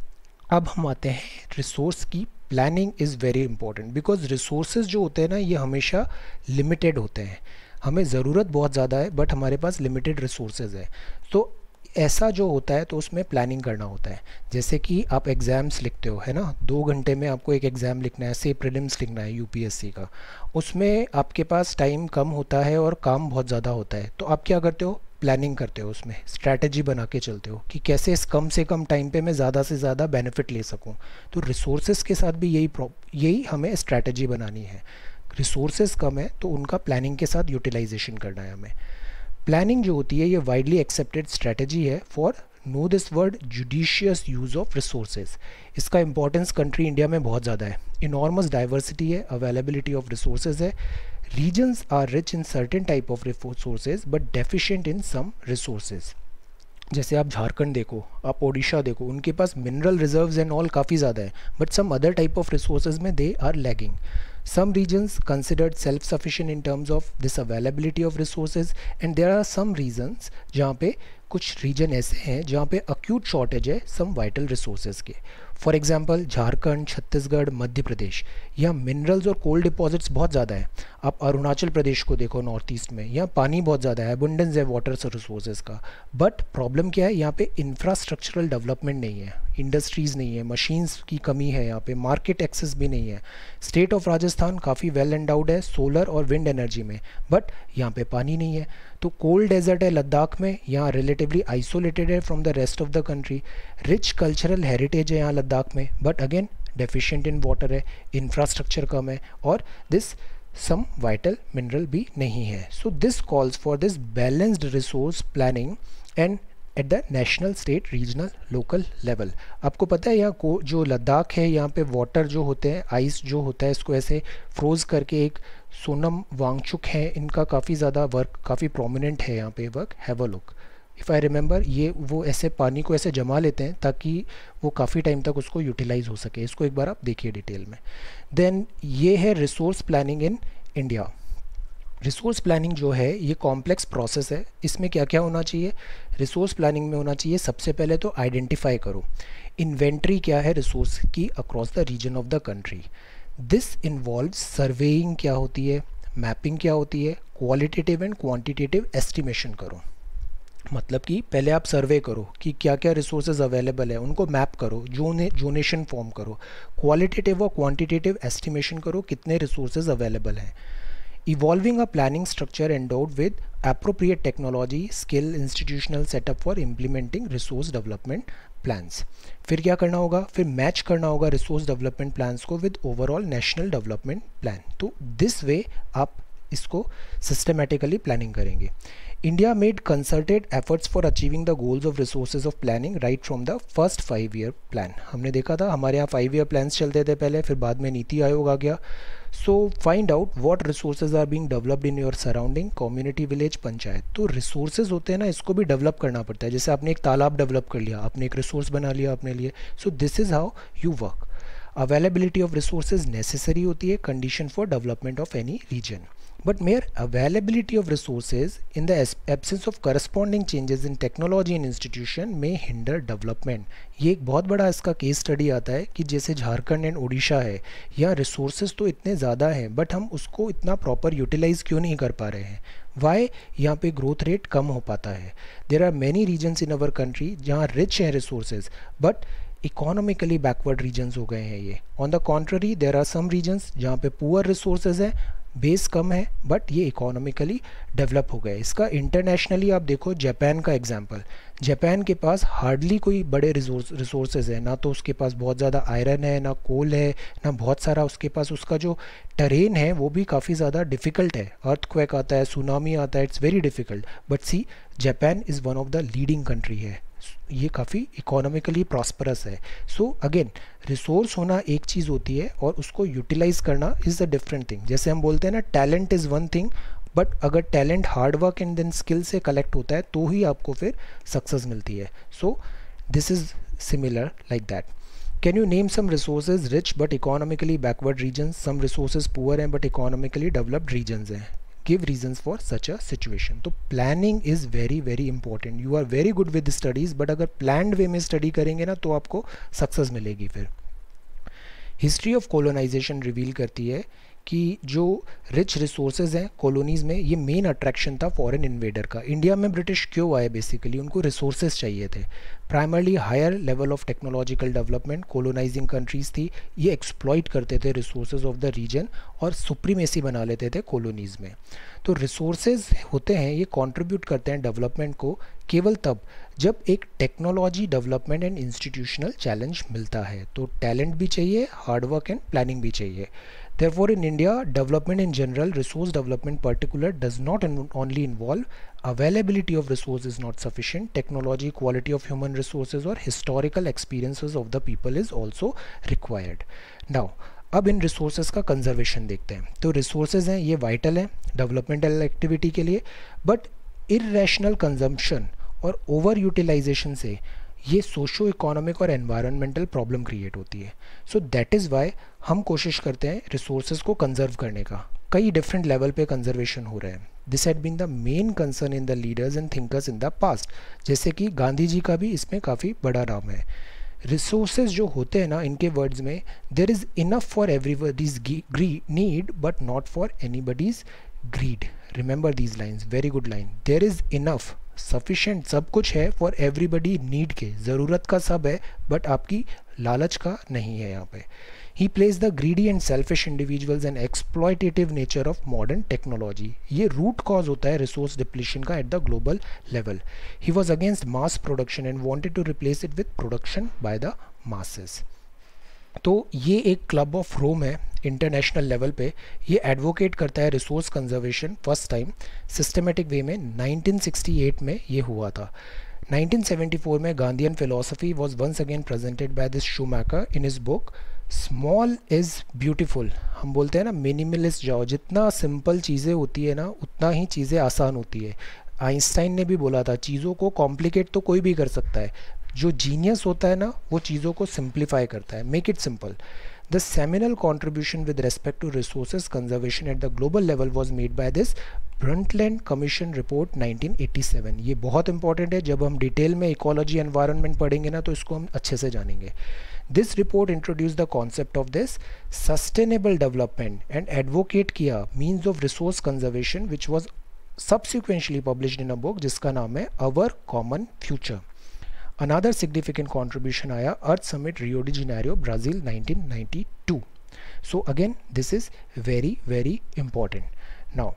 Speaker 1: अब हम आते हैं रिसोर्स की planning is very important, because resources जो होते हैं ना ये हमेशा लिमिटेड होते हैं। हमें ज़रूरत बहुत ज़्यादा है बट हमारे पास लिमिटेड रिसोर्सेज है, तो ऐसा जो होता है तो उसमें प्लानिंग करना होता है। जैसे कि आप एग्ज़ाम्स लिखते हो, है ना, दो घंटे में आपको एक एग्ज़ाम लिखना है, से प्रीलिम्स लिखना है यूपीएससी का, उसमें आपके पास टाइम कम होता है और काम बहुत ज़्यादा होता है, तो आप क्या करते हो, प्लानिंग करते हो, उसमें स्ट्रैटेजी बना के चलते हो कि कैसे इस कम से कम टाइम पे मैं ज़्यादा से ज़्यादा बेनिफिट ले सकूं। तो रिसोर्सेज के साथ भी यही यही हमें स्ट्रैटेजी बनानी है। रिसोर्सेज कम है तो उनका प्लानिंग के साथ यूटिलाइजेशन करना है हमें। प्लानिंग जो होती है ये वाइडली एक्सेप्टेड स्ट्रैटेजी है for, know this word, judicious use of resources. इसका इंपॉर्टेंस कंट्री इंडिया में बहुत ज़्यादा है, इनॉर्मस डाइवर्सिटी है, अवेलेबिलिटी ऑफ रिसोर्सेज है। Regions are rich in certain type of resources but deficient in some resources. जैसे आप झारखंड देखो, आप ओडिशा देखो, उनके पास मिनरल रिजर्व्स एंड ऑल काफ़ी ज़्यादा है, but some other type of resources में they are lagging. Some regions considered self-sufficient in terms of this availability of resources, and there are some regions जहाँ पे कुछ रीजन ऐसे हैं जहाँ पे अक्यूट शॉर्टेज है सम वाइटल रिसोर्सेज के. फॉर एग्जांपल झारखंड, छत्तीसगढ़, मध्य प्रदेश, यहाँ मिनरल्स और कोल डिपॉजिट्स बहुत ज़्यादा है. आप अरुणाचल प्रदेश को देखो नॉर्थ ईस्ट में, यहाँ पानी बहुत ज़्यादा है, अबंडेंस है वाटर रिसोर्सेज का. बट प्रॉब्लम क्या है, यहाँ पे इंफ्रास्ट्रक्चरल डेवलपमेंट नहीं है, इंडस्ट्रीज़ नहीं है, मशीन्स की कमी है, यहाँ पे मार्केट एक्सेस भी नहीं है. स्टेट ऑफ राजस्थान काफ़ी वेल एंडाउड है सोलर और विंड एनर्जी में, बट यहाँ पे पानी नहीं है. तो कोल्ड डेजर्ट है लद्दाख में, यहाँ रिलेटिवली आइसोलेटेड है from the rest of the country. Rich cultural heritage है यहाँ लद्दाख में, but again deficient in water है, इंफ्रास्ट्रक्चर कम है, और दिस सम वाइटल मिनरल भी नहीं है. So this calls for this balanced resource planning and at the national, state, regional, local level. आपको पता है यहाँ को जो लद्दाख है, यहाँ पे वाटर जो होते हैं, आइस जो होता है, इसको ऐसे फ्रोज करके, एक सोनम वांगचुक है, इनका काफ़ी ज़्यादा वर्क, काफ़ी प्रोमिनेंट है यहाँ पे work, have a look. If I remember, ये वो ऐसे पानी को ऐसे जमा लेते हैं ताकि वो काफ़ी टाइम तक उसको यूटिलाइज हो सके. इसको एक बार आप देखिए डिटेल में. देन ये है resource planning in India. Resource planning जो है ये कॉम्प्लेक्स प्रोसेस है. इसमें क्या क्या होना चाहिए, रिसोर्स प्लानिंग में होना चाहिए सबसे पहले तो आइडेंटिफाई करो इन्वेंट्री क्या है रिसोर्स की across the region of the country. This involves surveying क्या होती है, मैपिंग क्या होती है, क्वालिटेटिव एंड क्वांटिटेटिव एस्टिमेशन करो. मतलब कि पहले आप सर्वे करो कि क्या क्या रिसोर्सेज अवेलेबल है, उनको मैप करो, जोने जोनेशन फॉर्म करो, क्वालिटेटिव और क्वांटिटेटिव एस्टिमेशन करो कितने रिसोर्सेज अवेलेबल हैं. Evolving a planning structure endowed with appropriate technology, skill, institutional setup for implementing resource development plans. फिर क्या करना होगा, फिर मैच करना होगा रिसोर्स डेवलपमेंट प्लान्स को with overall national development plan. तो दिस वे आप इसको सिस्टमेटिकली प्लानिंग करेंगे. India made concerted efforts for achieving the goals of resources of planning right from the first five year plan. हमने देखा था हमारे यहाँ फाइव ईयर प्लान्स चलते थे पहले, फिर बाद में नीति आयोग आ गया. So find out what resources are being developed in your surrounding, community, village, panchayat. तो रिसोर्सेज होते हैं ना, इसको भी डेवलप करना पड़ता है. जैसे आपने एक तालाब डेवलप कर लिया, आपने एक रिसोर्स बना लिया अपने लिए. So this is how you work. Availability of resources necessary होती है condition for development of any region. But mere availability of resources in the absence of corresponding changes in technology and institution may hinder development. ये एक बहुत बड़ा इसका case study आता है कि जैसे झारखंड एंड उड़ीसा है, यहाँ रिसोर्सेज तो इतने ज़्यादा हैं बट हम उसको इतना प्रॉपर यूटिलाइज क्यों नहीं कर पा रहे हैं. वाई, यहाँ पे ग्रोथ रेट कम हो पाता है. There are many regions in our country जहाँ रिच हैं resources but economically backward regions हो गए हैं ये. On the contrary there are some regions जहाँ पे पुअर रिसोर्सेज हैं बेस कम है बट ये इकोनॉमिकली डेवलप हो गया है। इसका इंटरनेशनली आप देखो जापान का एग्जांपल, जापान के पास हार्डली कोई बड़े रिसोर्स रिसोर्सेज है, ना तो उसके पास बहुत ज़्यादा आयरन है, ना कोल है, ना बहुत सारा उसके पास, उसका जो टेरेन है वो भी काफ़ी ज़्यादा डिफ़िकल्ट है, अर्थक्वेक आता है, सुनामी आता है, it's very difficult, but see Japan is one of the leading country है, ये काफ़ी इकोनॉमिकली प्रॉस्परस है। सो अगेन रिसोर्स होना एक चीज़ होती है और उसको यूटिलाइज करना इज़ अ डिफरेंट थिंग। जैसे हम बोलते हैं ना talent is one thing, but अगर talent hard work and then skill से कलेक्ट होता है तो ही आपको फिर सक्सेस मिलती है। So this is similar like that. Can you name some resources rich but economically backward regions, some resources poor हैं बट इकोनॉमिकली डेवलप्ड रीजन्स हैं, give reasons for such a situation। तो planning is very very important। you are very good with studies but अगर planned way में study करेंगे ना तो आपको success मिलेगी। फिर हिस्ट्री ऑफ कॉलोनाइजेशन रिवील करती है कि जो रिच रिसोर्सेज हैं कॉलोनीज़ में, ये मेन अट्रैक्शन था फॉरेन इन्वेडर का। इंडिया में ब्रिटिश क्यों आए? बेसिकली उनको रिसोर्सेज चाहिए थे, primarily higher level of technological development, colonising countries थी, ये एक्सप्लॉइट करते थे रिसोर्सेज ऑफ द रीजन और सुप्रीमेसी बना लेते थे कॉलोनीज़ में। तो रिसोर्सेज होते हैं ये कंट्रीब्यूट करते हैं डेवलपमेंट को केवल तब जब एक technology development and institutional challenge मिलता है। तो टैलेंट भी चाहिए, हार्ड वर्क एंड प्लानिंग भी चाहिए। Therefore, in India, development in general, resource development particular, does not in only involve availability of resources is not sufficient. Technology, quality of human resources or historical experiences of the people is also required. Now, अब इन resources का conservation देखते हैं। तो resources हैं ये vital हैं developmental activity के लिए, बट इरेशनल कंजम्पशन और ओवर यूटिलाइजेशन से ये सोशो इकोनॉमिक और एनवायरनमेंटल प्रॉब्लम क्रिएट होती है। सो दैट इज़ वाई हम कोशिश करते हैं रिसोर्सेज को कंजर्व करने का। कई डिफरेंट लेवल पे कंजर्वेशन हो रहे हैं। This had been the main concern in the leaders and thinkers in the past. जैसे कि गांधी जी का भी इसमें काफ़ी बड़ा नाम है। रिसोर्सेज जो होते हैं ना, इनके वर्ड्स में, there is enough for everybody's need but not for anybody's greed. Remember these lines, very good line. There is enough, sufficient, सब कुछ है, फॉर एवरीबडी नीड के, ज़रूरत का सब है, बट आपकी लालच का नहीं है यहाँ पे। He place the greedy and selfish individuals and exploitative nature of modern technology. ये रूट कॉज होता है रिसोर्स डिप्लीशन का at the global level. He was against mass production and wanted to replace it with production by the masses. तो ये एक club of Rome है international level पे, ये एडवोकेट करता है resource conservation first time systematic way में nineteen sixty eight में ये हुआ था। नाइनटीन सेवेंटी फोर में Gandhian philosophy was once again presented by this Schumacher in his book small is beautiful. हम बोलते हैं ना मिनिमलिस्ट जाओ, जितना सिंपल चीज़ें होती है ना उतना ही चीज़ें आसान होती है। आइंस्टाइन ने भी बोला था चीज़ों को कॉम्प्लिकेट तो कोई भी कर सकता है, जो जीनियस होता है ना वो चीज़ों को सिंप्लीफाई करता है, make it simple. The seminal contribution with respect to resources conservation at the global level was made by this Brundtland Commission Report nineteen eighty seven. ये बहुत इंपॉर्टेंट है, जब हम डिटेल में इकोलॉजी एनवायरनमेंट पढ़ेंगे ना तो इसको हम अच्छे से जानेंगे। This report introduce the concept of this sustainable development and advocate किया means of resource conservation which was subsequently published in a book जिसका नाम है our common future. Another significant contribution आया earth summit Rio de Janeiro Brazil nineteen ninety two. So again this is very very important। Now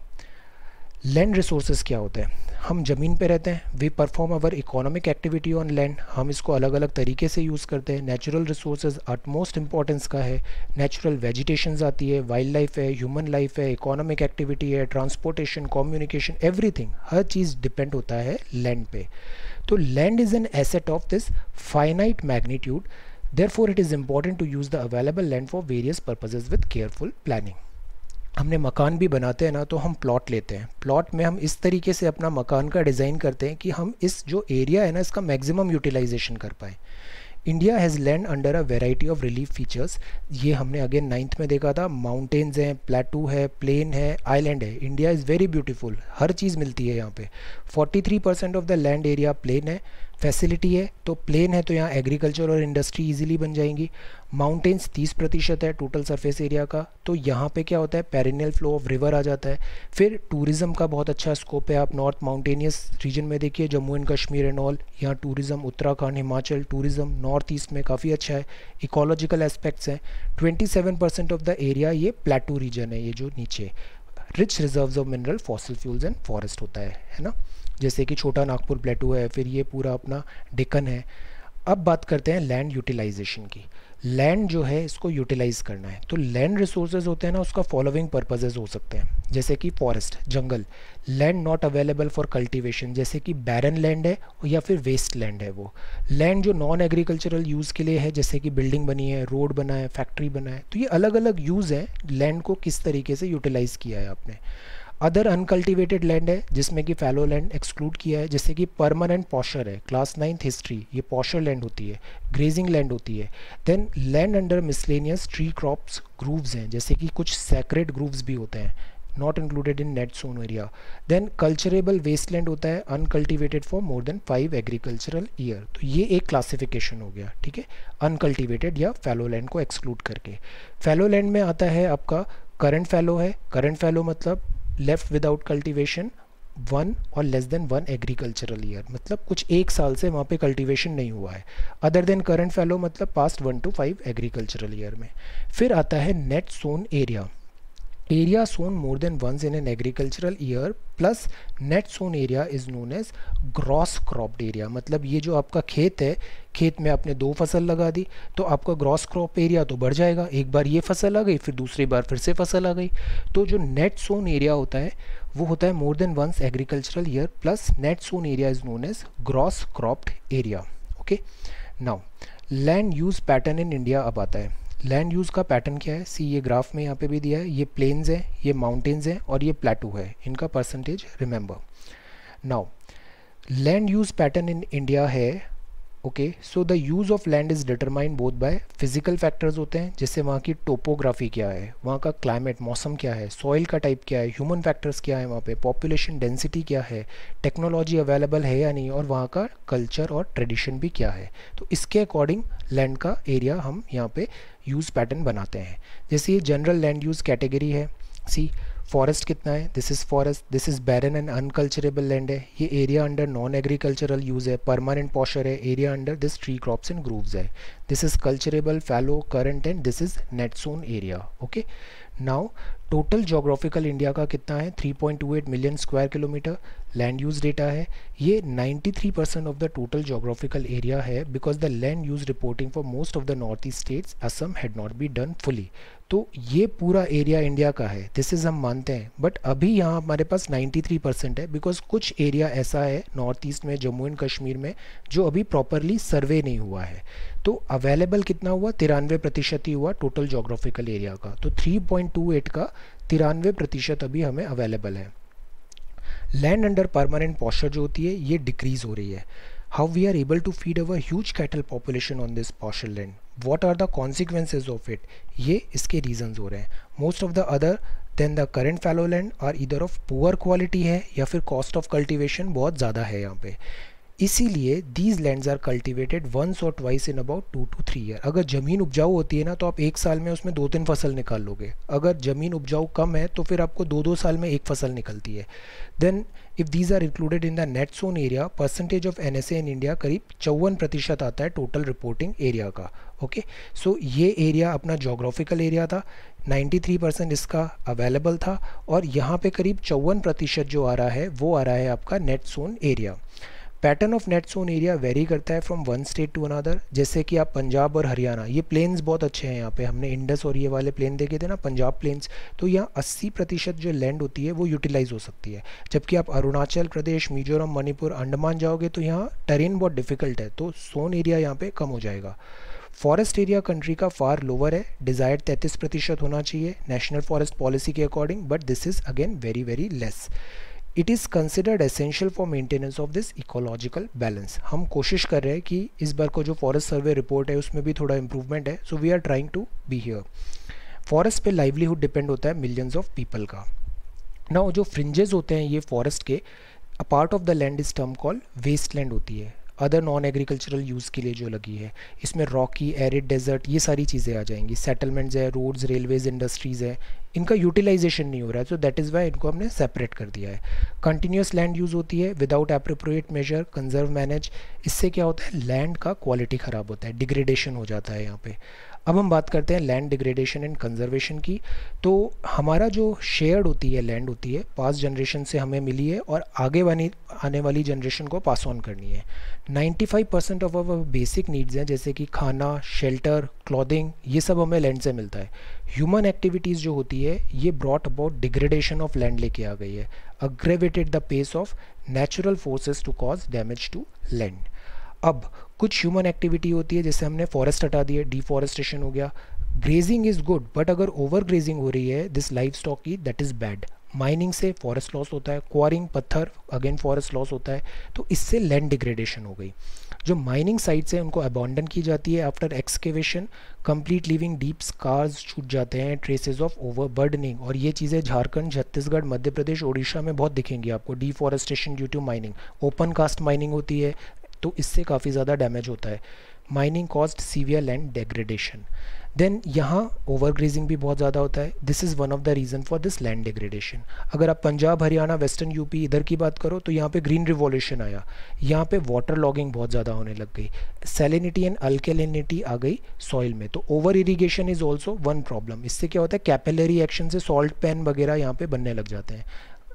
Speaker 1: land resources क्या होते हैं? हम ज़मीन पे रहते हैं, we perform our economic activity on land, हम इसको अलग अलग तरीके से यूज़ करते हैं। नेचुरल रिसोर्सेज अटमोस्ट इंपॉर्टेंस का है, नेचुरल वेजिटेशंस आती है, वाइल्ड लाइफ है, ह्यूमन लाइफ है, इकोनॉमिक एक्टिविटी है, ट्रांसपोर्टेशन, कम्युनिकेशन, एवरीथिंग, हर चीज़ डिपेंड होता है लैंड पे। तो land is an asset of this finite magnitude, therefore it is important to use the available land for various purposes with careful planning. हमने मकान भी बनाते हैं ना तो हम प्लॉट लेते हैं, प्लॉट में हम इस तरीके से अपना मकान का डिज़ाइन करते हैं कि हम इस जो एरिया है ना इसका मैक्सिमम यूटिलाइजेशन कर पाएँ। India has land under a variety of relief features. ये हमने अगेन नाइन्थ में देखा था, माउंटेन्स हैं, प्लेटू है, प्लेन है, आइलैंड है। इंडिया इज़ वेरी ब्यूटीफुल, हर चीज़ मिलती है यहाँ पे। Forty three percent of the land area plain है, फैसिलिटी है तो प्लेन है तो यहाँ एग्रीकल्चर और इंडस्ट्री इजीली बन जाएंगी। माउंटेन्स तीस प्रतिशत है टोटल सरफेस एरिया का, तो यहाँ पे क्या होता है पेरिनियल फ्लो ऑफ रिवर आ जाता है। फिर टूरिज़्म का बहुत अच्छा स्कोप है, आप नॉर्थ माउंटेनियस रीजन में देखिए, Jammu and Kashmir and all, यहाँ tourism, Uttarakhand, Himachal tourism, north east में काफ़ी अच्छा है। इकोलॉजिकल एस्पेक्ट्स हैं, twenty seven percent of the area ये प्लेटू रीजन है, ये जो नीचे rich reserves of mineral, fossil fuels and forest होता है है ना, जैसे कि छोटा नागपुर प्लेटू है, फिर ये पूरा अपना डेक्कन है। अब बात करते हैं लैंड यूटिलाइजेशन की। लैंड जो है इसको यूटिलाइज करना है, तो लैंड रिसोर्सेज होते हैं ना, उसका फॉलोइंग पर्पसेस हो सकते हैं, जैसे कि फॉरेस्ट जंगल, land not available for cultivation, जैसे कि बैरन लैंड है या फिर वेस्ट लैंड है। वो लैंड जो नॉन एग्रीकल्चरल यूज़ के लिए है, जैसे कि बिल्डिंग बनी है, रोड बना है, फैक्ट्री बना है, तो ये अलग अलग यूज़ हैं लैंड को किस तरीके से यूटिलाइज़ किया है आपने। अदर अनकल्टिवेटेड लैंड है जिसमें कि फैलो लैंड एक्सक्लूड किया है, जैसे कि परमानेंट पॉशर है, क्लास नाइन्थ हिस्ट्री, ये पॉशर लैंड होती है, ग्रेजिंग लैंड होती है। Then land under miscellaneous tree crops groves हैं, जैसे कि कुछ सैक्रेड ग्रूव्स भी होते हैं, not included in net sown area. Then culturable wasteland होता है, uncultivated for more than five agricultural year, तो ये एक क्लासिफिकेशन हो गया, ठीक है, अनकल्टिवेटेड या फैलो लैंड को एक्सक्लूड करके। फैलो लैंड में आता है आपका करंट फैलो है, करंट फैलो मतलब लेफ्ट विदाउट कल्टीवेशन वन और less than one agricultural year, मतलब कुछ एक साल से वहाँ पे कल्टीवेशन नहीं हुआ है। अदर देन करंट फैलो मतलब past one to five agricultural year में। फिर आता है net sown area, area sown more than once in an agricultural year plus net sown area is known as gross cropped area, मतलब ये जो आपका खेत है, खेत में आपने दो फसल लगा दी तो आपका ग्रॉस क्रॉप एरिया तो बढ़ जाएगा, एक बार ये फसल आ गई फिर दूसरी बार फिर से फसल आ गई। तो जो नेट सोन एरिया होता है वो होता है more than once agricultural year plus net sown area is known as gross cropped area. Okay, now land use pattern in India अब आता है। लैंड यूज़ का पैटर्न क्या है, सी ये ग्राफ में यहाँ पे भी दिया है, ये प्लेन्स है, ये माउंटेन्स हैं और ये प्लेटू है, इनका percentage remember. Now land use pattern in India है, okay, so the use of land is determined both by physical factors होते हैं, जैसे वहाँ की टोपोग्राफी क्या है, वहाँ का क्लाइमेट मौसम क्या है, सॉइल का टाइप क्या है, ह्यूमन फैक्टर्स क्या है वहाँ पे, पॉपुलेशन डेंसिटी क्या है, टेक्नोलॉजी अवेलेबल है या नहीं, और वहाँ का कल्चर और ट्रेडिशन भी क्या है। तो इसके अकॉर्डिंग लैंड का एरिया हम यहाँ पे यूज़ पैटर्न बनाते हैं। जैसे ये जनरल लैंड यूज़ कैटेगरी है, सी फॉरेस्ट कितना है, this is forest, this is barren and unculturable land है, ये area under non agricultural use है, परमानेंट पॉशर है, area under this tree crops and groves है, this is culturable, fallow, current and this is net sown area. Okay, now total geographical India का कितना है, three point two eight million square kilometre land use data है, ये ninety three percent of the total geographical area है, because the land use reporting for most of the north east states Assam had not be done fully. तो ये पूरा area India का है, this is हम मानते हैं, बट अभी यहाँ हमारे पास नाइन्टी थ्री परसेंट है, बिकॉज कुछ एरिया ऐसा है नॉर्थ ईस्ट में, जम्मू एंड कश्मीर में, जो अभी प्रॉपरली सर्वे नहीं हुआ है। तो अवेलेबल कितना हुआ, तिरानवे प्रतिशत ही हुआ टोटल जोग्राफिकल एरिया का, तो थ्री पॉइंट टू एट का तिरानवे प्रतिशत अभी हमें अवेलेबल है। लैंड अंडर परमानेंट पॉस्चर जो होती है ये डिक्रीज हो रही है। How we are able to feed our huge cattle population on this pasture land, what are the consequences of it, ये इसके रीजंस हो रहे हैं। Most of the other than the current fallow land are either of poor quality है या फिर cost of cultivation बहुत ज़्यादा है यहाँ पे, इसीलिए these lands are cultivated once और twice in about two to three year. अगर ज़मीन उपजाऊ होती है ना तो आप एक साल में उसमें दो तीन फसल निकाल लोगे, अगर ज़मीन उपजाऊ कम है तो फिर आपको दो दो साल में एक फसल निकलती है। Then if these are included in the net sown area, percentage of N S A in India करीब चौवन प्रतिशत आता है टोटल रिपोर्टिंग एरिया का। ओके, सो ये एरिया अपना जोग्राफिकल एरिया था, नाइन्टी थ्री परसेंट इसका अवेलेबल था, और यहाँ पे करीब चौवन प्रतिशत जो आ रहा है वो आ रहा है आपका net sown area. Pattern of net sown area vary करता है from one state to another, जैसे कि आप पंजाब और हरियाणा, ये प्लेन्स बहुत अच्छे हैं यहाँ पे, हमने इंडस और ये वाले प्लेन देखे थे ना, पंजाब प्लेन्स, तो यहाँ अस्सी प्रतिशत जो लैंड होती है वो यूटिलाइज हो सकती है। जबकि आप अरुणाचल प्रदेश, मिजोरम, मणिपुर, अंडमान जाओगे तो यहाँ टेरेन बहुत डिफिकल्ट है, तो जोन एरिया यहाँ पे कम हो जाएगा। फॉरेस्ट एरिया कंट्री का फार लोअर है, डिज़ायर्ड तैंतीस प्रतिशत होना चाहिए नेशनल फॉरेस्ट पॉलिसी के according, but this is again very very less. It is considered essential for maintenance of this ecological balance. हम कोशिश कर रहे हैं कि इस बार को जो फॉरेस्ट सर्वे रिपोर्ट है उसमें भी थोड़ा इंप्रूवमेंट है, so we are trying to be here. Forest पे लाइवलीहुड डिपेंड होता है मिलियंस ऑफ पीपल का। नाउ जो फ्रिंजेस होते हैं ये फॉरेस्ट के, a part of the land is term called waste land होती है, अदर नॉन एग्रीकल्चरल यूज़ के लिए जो लगी है, इसमें रॉकी, एरिड, डेजर्ट, ये सारी चीज़ें आ जाएंगी, सेटलमेंट्स है, रोड्स, रेलवेज, इंडस्ट्रीज़ है, इनका यूटिलाइजेशन नहीं हो रहा है, तो दैट इज़ वाई इनको हमने सेपरेट कर दिया है। कंटिन्यूस लैंड यूज़ होती है without appropriate measure, conserve, manage, इससे क्या होता है, लैंड का क्वालिटी ख़राब होता है, डिग्रेडेशन हो जाता है यहाँ पे। अब हम बात करते हैं लैंड डिग्रेडेशन एंड कंजर्वेशन की। तो हमारा जो शेयर्ड होती है लैंड होती है, पास्ट जनरेशन से हमें मिली है और आगे वाली आने वाली जनरेशन को पास ऑन करनी है। Ninety five percent of our basic needs हैं जैसे कि खाना, शेल्टर, क्लॉथिंग, ये सब हमें लैंड से मिलता है। ह्यूमन एक्टिविटीज़ जो होती है ये brought about degradation of land लेके आ गई है, aggravated the pace of natural forces to cause damage to land. अब कुछ ह्यूमन एक्टिविटी होती है, जैसे हमने फॉरेस्ट हटा दिए, डिफॉरेस्टेशन हो गया। ग्रेजिंग इज़ गुड बट अगर ओवर ग्रेजिंग हो रही है दिस लाइफ स्टॉक की, दैट इज़ बैड। माइनिंग से फॉरेस्ट लॉस होता है, क्वारिंग पत्थर अगेन फॉरेस्ट लॉस होता है, तो इससे लैंड डिग्रेडेशन हो गई। जो माइनिंग साइट्स हैं उनको अबॉन्डन की जाती है after excavation, complete leaving deep scars छूट जाते हैं, ट्रेसेस ऑफ ओवरबर्डनिंग। और ये चीज़ें झारखंड, छत्तीसगढ़, मध्य प्रदेश, उड़ीसा में बहुत दिखेंगी आपको। Deforestation due to mining, open cast mining होती है तो इससे काफ़ी ज़्यादा डैमेज होता है। Mining caused severe land degradation. Then यहाँ ओवरग्रेजिंग भी बहुत ज़्यादा होता है, this is one of the reason for this land degradation. अगर आप पंजाब, हरियाणा, वेस्टर्न यूपी इधर की बात करो तो यहाँ पे ग्रीन रिवॉल्यूशन आया, यहाँ पे वाटर लॉगिंग बहुत ज़्यादा होने लग गई, सैलिनिटी एंड अल्केलिनिटी आ गई सॉइल में। तो over irrigation is also one problem. इससे क्या होता है, कैपिलरी एक्शन से सॉल्ट पैन वगैरह यहाँ पे बनने लग जाते हैं,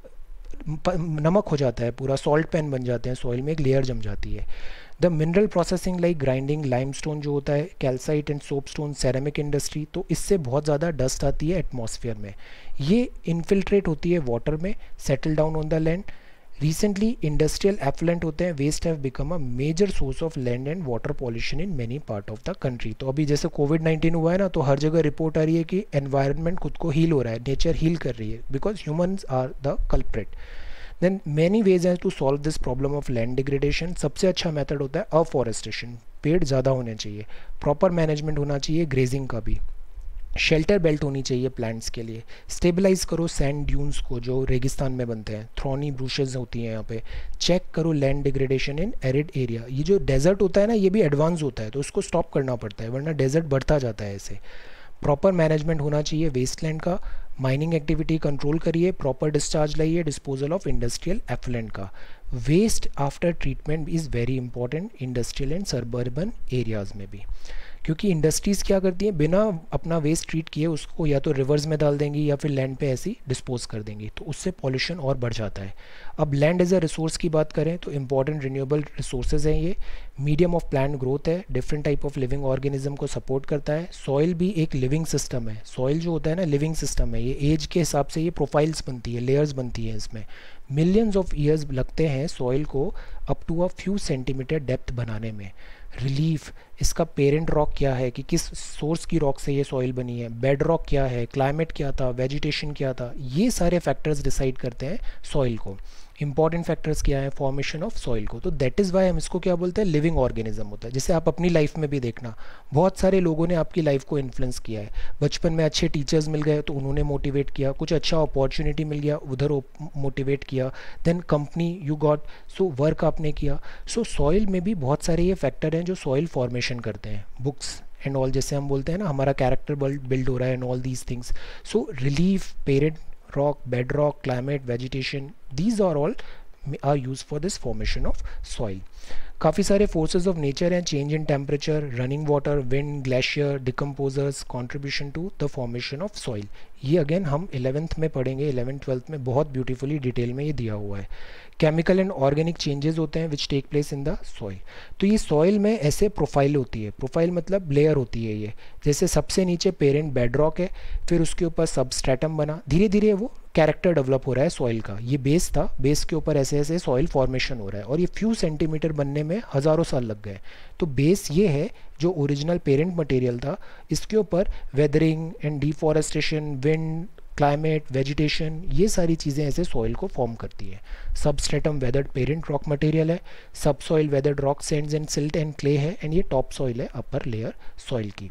Speaker 1: नमक हो जाता है, पूरा सॉल्ट पैन बन जाते हैं, सॉइल में एक लेयर जम जाती है। The mineral processing like grinding, limestone जो होता है, calcite and soapstone, ceramic industry, तो इससे बहुत ज़्यादा डस्ट आती है एटमॉस्फेयर में, ये इन्फिल्ट्रेट होती है वाटर में, settle down on the land. Recently industrial effluent होते हैं, waste have become a major source of land and water pollution in many part of the country. तो अभी जैसे कोविड नाइन्टीन हुआ है ना, तो हर जगह रिपोर्ट आ रही है कि एनवायरनमेंट खुद को हील हो रहा है, नेचर हील कर रही है, because humans are the culprit. Then many ways हैं to solve this problem of land degradation. सबसे अच्छा मेथड होता है अफॉरेस्टेशन, पेड़ ज़्यादा होने चाहिए, प्रॉपर मैनेजमेंट होना चाहिए ग्रेजिंग का भी, शेल्टर बेल्ट होनी चाहिए प्लांट्स के लिए, स्टेबलाइज करो सैंड ड्यून्स को जो रेगिस्तान में बनते हैं, थ्रॉनी ब्रूशेज होती हैं यहाँ पे, चेक करो land degradation in arid area. ये जो डेजर्ट होता है ना, ये भी एडवांस होता है तो उसको स्टॉप करना पड़ता है वरना डेजर्ट बढ़ता जाता है ऐसे। प्रॉपर मैनेजमेंट होना चाहिए वेस्टलैंड का, माइनिंग एक्टिविटी कंट्रोल करिए, प्रॉपर डिस्चार्ज लाइए, डिस्पोजल ऑफ इंडस्ट्रियल एफ्लुएंट का। Waste after treatment is very important industrial and suburban areas में भी, क्योंकि इंडस्ट्रीज़ क्या करती हैं, बिना अपना वेस्ट ट्रीट किए उसको या तो रिवर्स में डाल देंगी या फिर लैंड पे ऐसी डिस्पोज कर देंगी, तो उससे पॉल्यूशन और बढ़ जाता है। अब लैंड एज अ रिसोर्स की बात करें तो इंपॉर्टेंट रिन्यूएबल रिसोर्सेज हैं ये, मीडियम ऑफ प्लांट ग्रोथ है, different type of living organism को सपोर्ट करता है। सॉइल भी एक लिविंग सिस्टम है, सॉइल जो होता है ना लिविंग सिस्टम है, ये एज के हिसाब से ये प्रोफाइल्स बनती है, लेयर्स बनती है, इसमें मिलियंस ऑफ ईयर्स लगते हैं सॉइल को up to a few centimetre depth बनाने में। रिलीफ, इसका पेरेंट रॉक क्या है कि किस सोर्स की रॉक से ये सॉइल बनी है, बेड रॉक क्या है, क्लाइमेट क्या था, वेजिटेशन क्या था, ये सारे फैक्टर्स डिसाइड करते हैं सॉइल को। इंपॉर्टेंट फैक्टर्स क्या है फॉर्मेशन ऑफ सॉइल को, तो दैट इज़ वाई हम इसको क्या बोलते हैं, लिविंग ऑर्गेनिज्म होता है। जैसे आप अपनी लाइफ में भी देखना, बहुत सारे लोगों ने आपकी लाइफ को इन्फ्लुएंस किया है, बचपन में अच्छे टीचर्स मिल गए तो उन्होंने मोटिवेट किया, कुछ अच्छा अपॉर्चुनिटी मिल गया उधर मोटिवेट किया, then company you got, so work आपने किया। सो सॉइल में भी बहुत सारे ये फैक्टर हैं जो सॉइल फॉर्मेशन करते हैं, बुक्स एंड ऑल, जैसे हम बोलते हैं ना हमारा कैरेक्टर बिल्ड हो रहा है and all these things. So relief, parent rock, bedrock, climate, vegetation, these are all are used for this formation of soil. काफ़ी सारे फोर्सेस ऑफ नेचर हैं, change in temperature, running water, wind, glacier, decomposers, contribution to the formation of soil. ये again हम eleventh में पढ़ेंगे, eleventh twelfth में बहुत beautifully detail में ये दिया हुआ है। केमिकल एंड ऑर्गेनिक चेंजेस होते हैं which take place in the soil. तो ये सॉइल में ऐसे प्रोफाइल होती है, प्रोफाइल मतलब लेयर होती है ये, जैसे सबसे नीचे पेरेंट बेडरॉक है, फिर उसके ऊपर सबस्ट्रेटम बना, धीरे धीरे वो कैरेक्टर डेवलप हो रहा है सॉइल का। ये बेस था, बेस के ऊपर ऐसे ऐसे सॉइल फॉर्मेशन हो रहा है और ये फ्यू सेंटीमीटर बनने में हज़ारों साल लग गए। तो बेस ये है जो ओरिजिनल पेरेंट मटेरियल था, इसके ऊपर weathering and deforestation, wind, climate, vegetation, ये सारी चीज़ें ऐसे सॉइल को फॉर्म करती है। Substratum weathered parent rock material है, sub soil weathered rock sands and silt and clay है, एंड ये टॉप सॉइल है, अपर लेयर सॉइल की।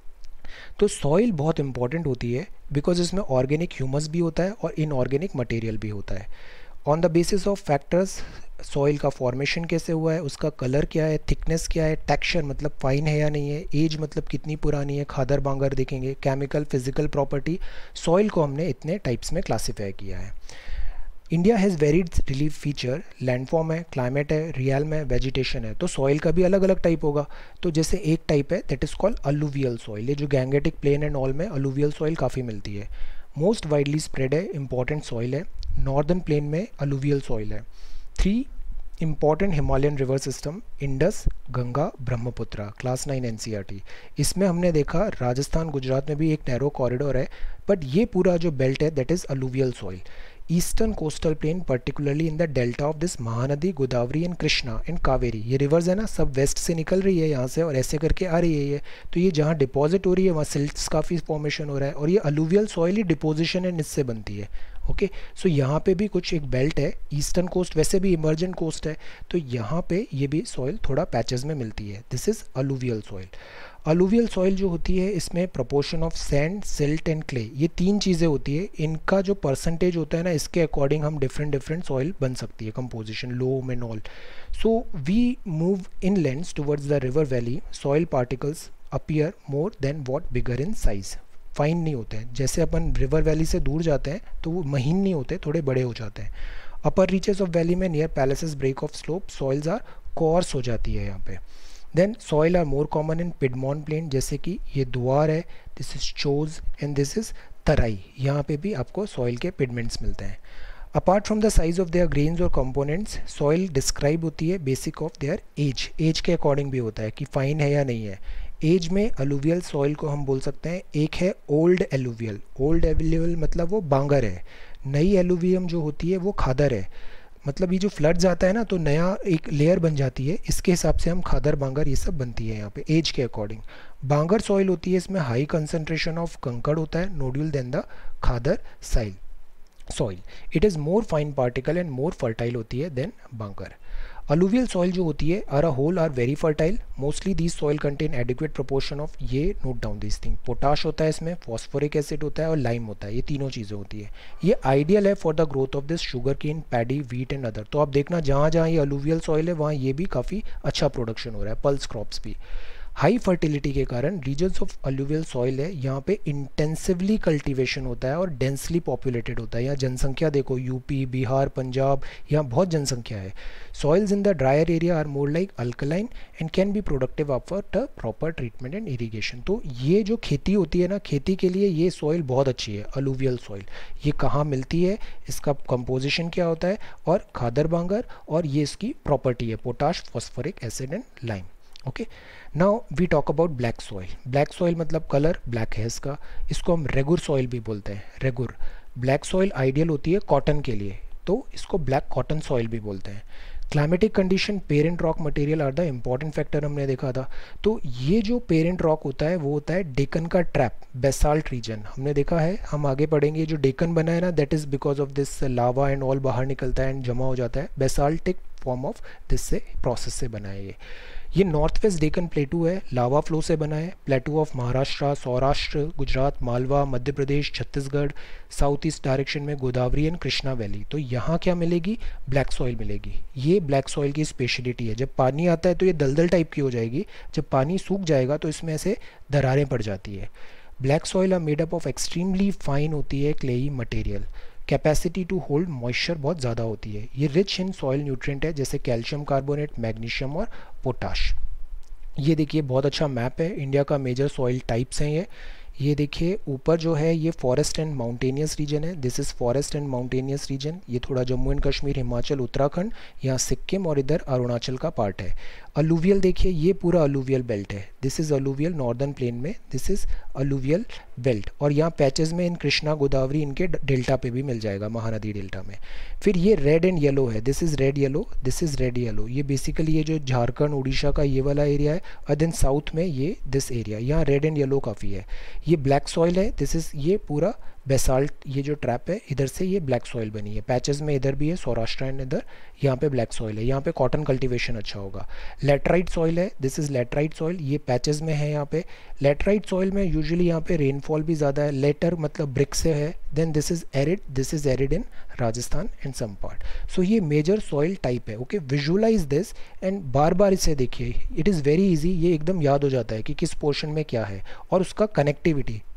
Speaker 1: तो सॉइल बहुत इंपॉर्टेंट होती है बिकॉज इसमें ऑर्गेनिक ह्यूमस भी होता है और इनऑर्गेनिक मटेरियल भी होता है। On the basis of factors soil का फॉर्मेशन कैसे हुआ है, उसका कलर क्या है, थिकनेस क्या है, टेक्सचर मतलब फाइन है या नहीं है, एज मतलब कितनी पुरानी है, खादर बांगर देखेंगे, केमिकल फिजिकल प्रॉपर्टी, सॉइल को हमने इतने टाइप्स में क्लासीफाई किया है। India has varied relief feature, landform है, क्लाइमेट है, रियल्म है, वेजिटेशन है, तो सॉइल का भी अलग अलग टाइप होगा। तो जैसे एक टाइप है that is called alluvial soil, ये जो गैंगेटिक प्लेन एंड ऑल में अलुवियल सॉइल काफ़ी मिलती है। मोस्ट वाइडली स्प्रेड है, इंपॉर्टेंट सॉइल है, नॉर्दर्न प्लेन में अलुवियल सॉइल है। Three important Himalayan river system, Indus, Ganga, Brahmaputra, class nine NCERT. इसमें हमने देखा राजस्थान गुजरात में भी एक नैरो कॉरिडोर है, बट ये पूरा जो बेल्ट है that is alluvial soil. Eastern coastal plain particularly in the delta of this Mahanadi, Godavari and Krishna and Kaveri, ये रिवर्स है ना, सब वेस्ट से निकल रही है यहाँ से और ऐसे करके आ रही है ये, तो ये जहाँ डिपॉजिट हो रही है वहाँ सिल्ट्स काफ़ी फॉर्मेशन हो रहा है, और ये अलुवियल सॉइल ही डिपोजिशन एंड इससे बनती है। ओके, सो यहाँ पे भी कुछ एक बेल्ट है, ईस्टर्न कोस्ट वैसे भी इमर्जेंट कोस्ट है, तो यहाँ पे ये भी सॉइल थोड़ा पैचेस में मिलती है, this is alluvial soil. Alluvial soil जो होती है इसमें proportion of sand, silt and clay, ये तीन चीज़ें होती है, इनका जो परसेंटेज होता है ना इसके अकॉर्डिंग हम डिफरेंट डिफरेंट सॉइल बन सकती है, composition, loam and all. So we move inlands towards the river valley, soil particles appear more than what bigger in size, fine नहीं होते हैं, जैसे अपन रिवर वैली से दूर जाते हैं तो वो महीन नहीं होते, थोड़े बड़े हो जाते हैं। अपर रीचेस ऑफ वैली में near places break of slope soils are coarse हो जाती है यहाँ पे। Then soil are more common in piedmont plain, जैसे कि ये द्वार है, this is chos and this is Terai, यहाँ पे भी आपको सॉइल के पिगमेंट्स मिलते हैं। Apart from the size of their grains और कंपोनेंट्स, सॉइल डिस्क्राइब होती है basic of their age, age के अकॉर्डिंग भी होता है कि फाइन है या नहीं है। एज में अलुवियल सॉइल को हम बोल सकते हैं, एक है ओल्ड एलुवियल, ओल्ड एलुवियल मतलब वो बांगर है, नई एलुवियम जो होती है वो खादर है, मतलब ये जो फ्लड्स आता है ना तो नया एक लेयर बन जाती है, इसके हिसाब से हम खादर बांगर ये सब बनती है यहाँ पे एज के अकॉर्डिंग। बांगर सॉइल होती है, इसमें हाई कंसंट्रेशन ऑफ कंकड़ होता है, nodule then the khadar soil soil, it is more fine particle and more fertile होती है देन बांगर। अलुवियल सॉइल जो होती है are a whole are very fertile, mostly these soil contain adequate proportion of, ये note down this thing, potash होता है इसमें, phosphoric acid होता है और लाइम होता है, ये तीनों चीज़ें होती है। ये आइडियल है for the growth of this sugar cane, paddy, wheat and other. तो आप देखना जहाँ जहाँ ये अलुवियल सॉइल है वहाँ ये भी काफ़ी अच्छा प्रोडक्शन हो रहा है, पल्स क्रॉप्स भी। हाई फर्टिलिटी के कारण रीजन्स ऑफ अलुवियल सॉइल है, यहाँ पे इंटेंसिवली कल्टीवेशन होता है और डेंसली पॉपुलेटेड होता है। यहाँ जनसंख्या देखो, यूपी, बिहार, पंजाब, यहाँ बहुत जनसंख्या है। Soils in the drier area are more like alkaline and can be productive after proper treatment and irrigation. तो ये जो खेती होती है ना, खेती के लिए ये सॉइल बहुत अच्छी है, अलुवियल सॉइल। ये कहाँ मिलती है, इसका कंपोजिशन क्या होता है, और खादर बांगर, और ये इसकी प्रॉपर्टी है, potash, phosphoric acid and lime. Okay, now we talk about black soil. Black soil मतलब कलर ब्लैक है इसका, इसको हम रेगुर सॉइल भी बोलते हैं, रेगुर। ब्लैक सॉइल आइडियल होती है कॉटन के लिए, तो इसको ब्लैक कॉटन सॉइल भी बोलते हैं। Climatic condition, parent rock material are the important factor, हमने देखा था। तो ये जो पेरेंट रॉक होता है वो होता है डेकन का ट्रैप, बेसाल्ट रीजन, हमने देखा है, हम आगे पढ़ेंगे। जो डेकन बना है ना, that is because of this lava and all बाहर निकलता है एंड जमा हो जाता है, बेसाल्टिक फॉर्म ऑफ दिस से प्रोसेस से बना है ये। ये नॉर्थ वेस्ट डेकन प्लेटू है, लावा फ्लो से बना है, plateau of Maharashtra, Saurashtra, Gujarat, Malwa, Madhya Pradesh, Chhattisgarh, south east direction में गोदावरी एंड कृष्णा वैली। तो यहाँ क्या मिलेगी, ब्लैक सॉइल मिलेगी। ये ब्लैक सॉइल की स्पेशलिटी है, जब पानी आता है तो ये दलदल टाइप की हो जाएगी, जब पानी सूख जाएगा तो इसमें ऐसे दरारें पड़ जाती है। Black soil are made up of extremely fine होती है clayey material, capacity to hold moisture बहुत ज़्यादा होती है। ये रिच इन सॉइल न्यूट्रिएंट है, जैसे कैल्शियम कार्बोनेट, मैग्नीशियम और पोटाश। ये देखिए बहुत अच्छा मैप है, इंडिया का मेजर सॉइल टाइप्स हैं ये ये देखिए ऊपर जो है ये फॉरेस्ट एंड माउंटेनियस रीजन है, this is forest and mountainous region. ये थोड़ा जम्मू एंड कश्मीर, हिमाचल, उत्तराखंड, यहाँ सिक्किम और इधर अरुणाचल का पार्ट है। अलुवियल देखिए, ये पूरा अलुवियल बेल्ट है, this is alluvial northern plain में, दिस इज़ अलुवियल बेल्ट। और यहाँ पैचेस में इन कृष्णा, गोदावरी, इनके डेल्टा पे भी मिल जाएगा, महानदी डेल्टा में। फिर ये रेड एंड येलो है, this is red yellow, this is red yellow. ये बेसिकली ये जो झारखंड, उड़ीसा का ये वाला एरिया है, और देन साउथ में ये दिस एरिया, यहाँ रेड एंड येलो काफ़ी है। ये ब्लैक सॉइल है, दिस इज़ ये पूरा बेसाल्ट, ये जो ट्रैप है इधर से ये ब्लैक सॉइल बनी है। पैचेस में इधर भी है सौराष्ट्र एंड इधर, यहाँ पे ब्लैक सॉइल है, यहाँ पे कॉटन कल्टीवेशन अच्छा होगा। लेटराइट सॉइल है, दिस इज़ लेटराइट सॉइल, ये पैचेस में है यहाँ पे। लेटराइट सॉइल में यूजुअली यहाँ पे रेनफॉल भी ज़्यादा है, लेटर मतलब ब्रिक से है। Then this is arid, this is arid in Rajasthan and some part. So ये मेजर सॉइल टाइप है। ओके, विजुअलाइज दिस एंड बार बार इसे देखिए, इट इज़ वेरी ईजी, ये एकदम याद हो जाता है कि किस पोर्शन में क्या है और उसका connectivity.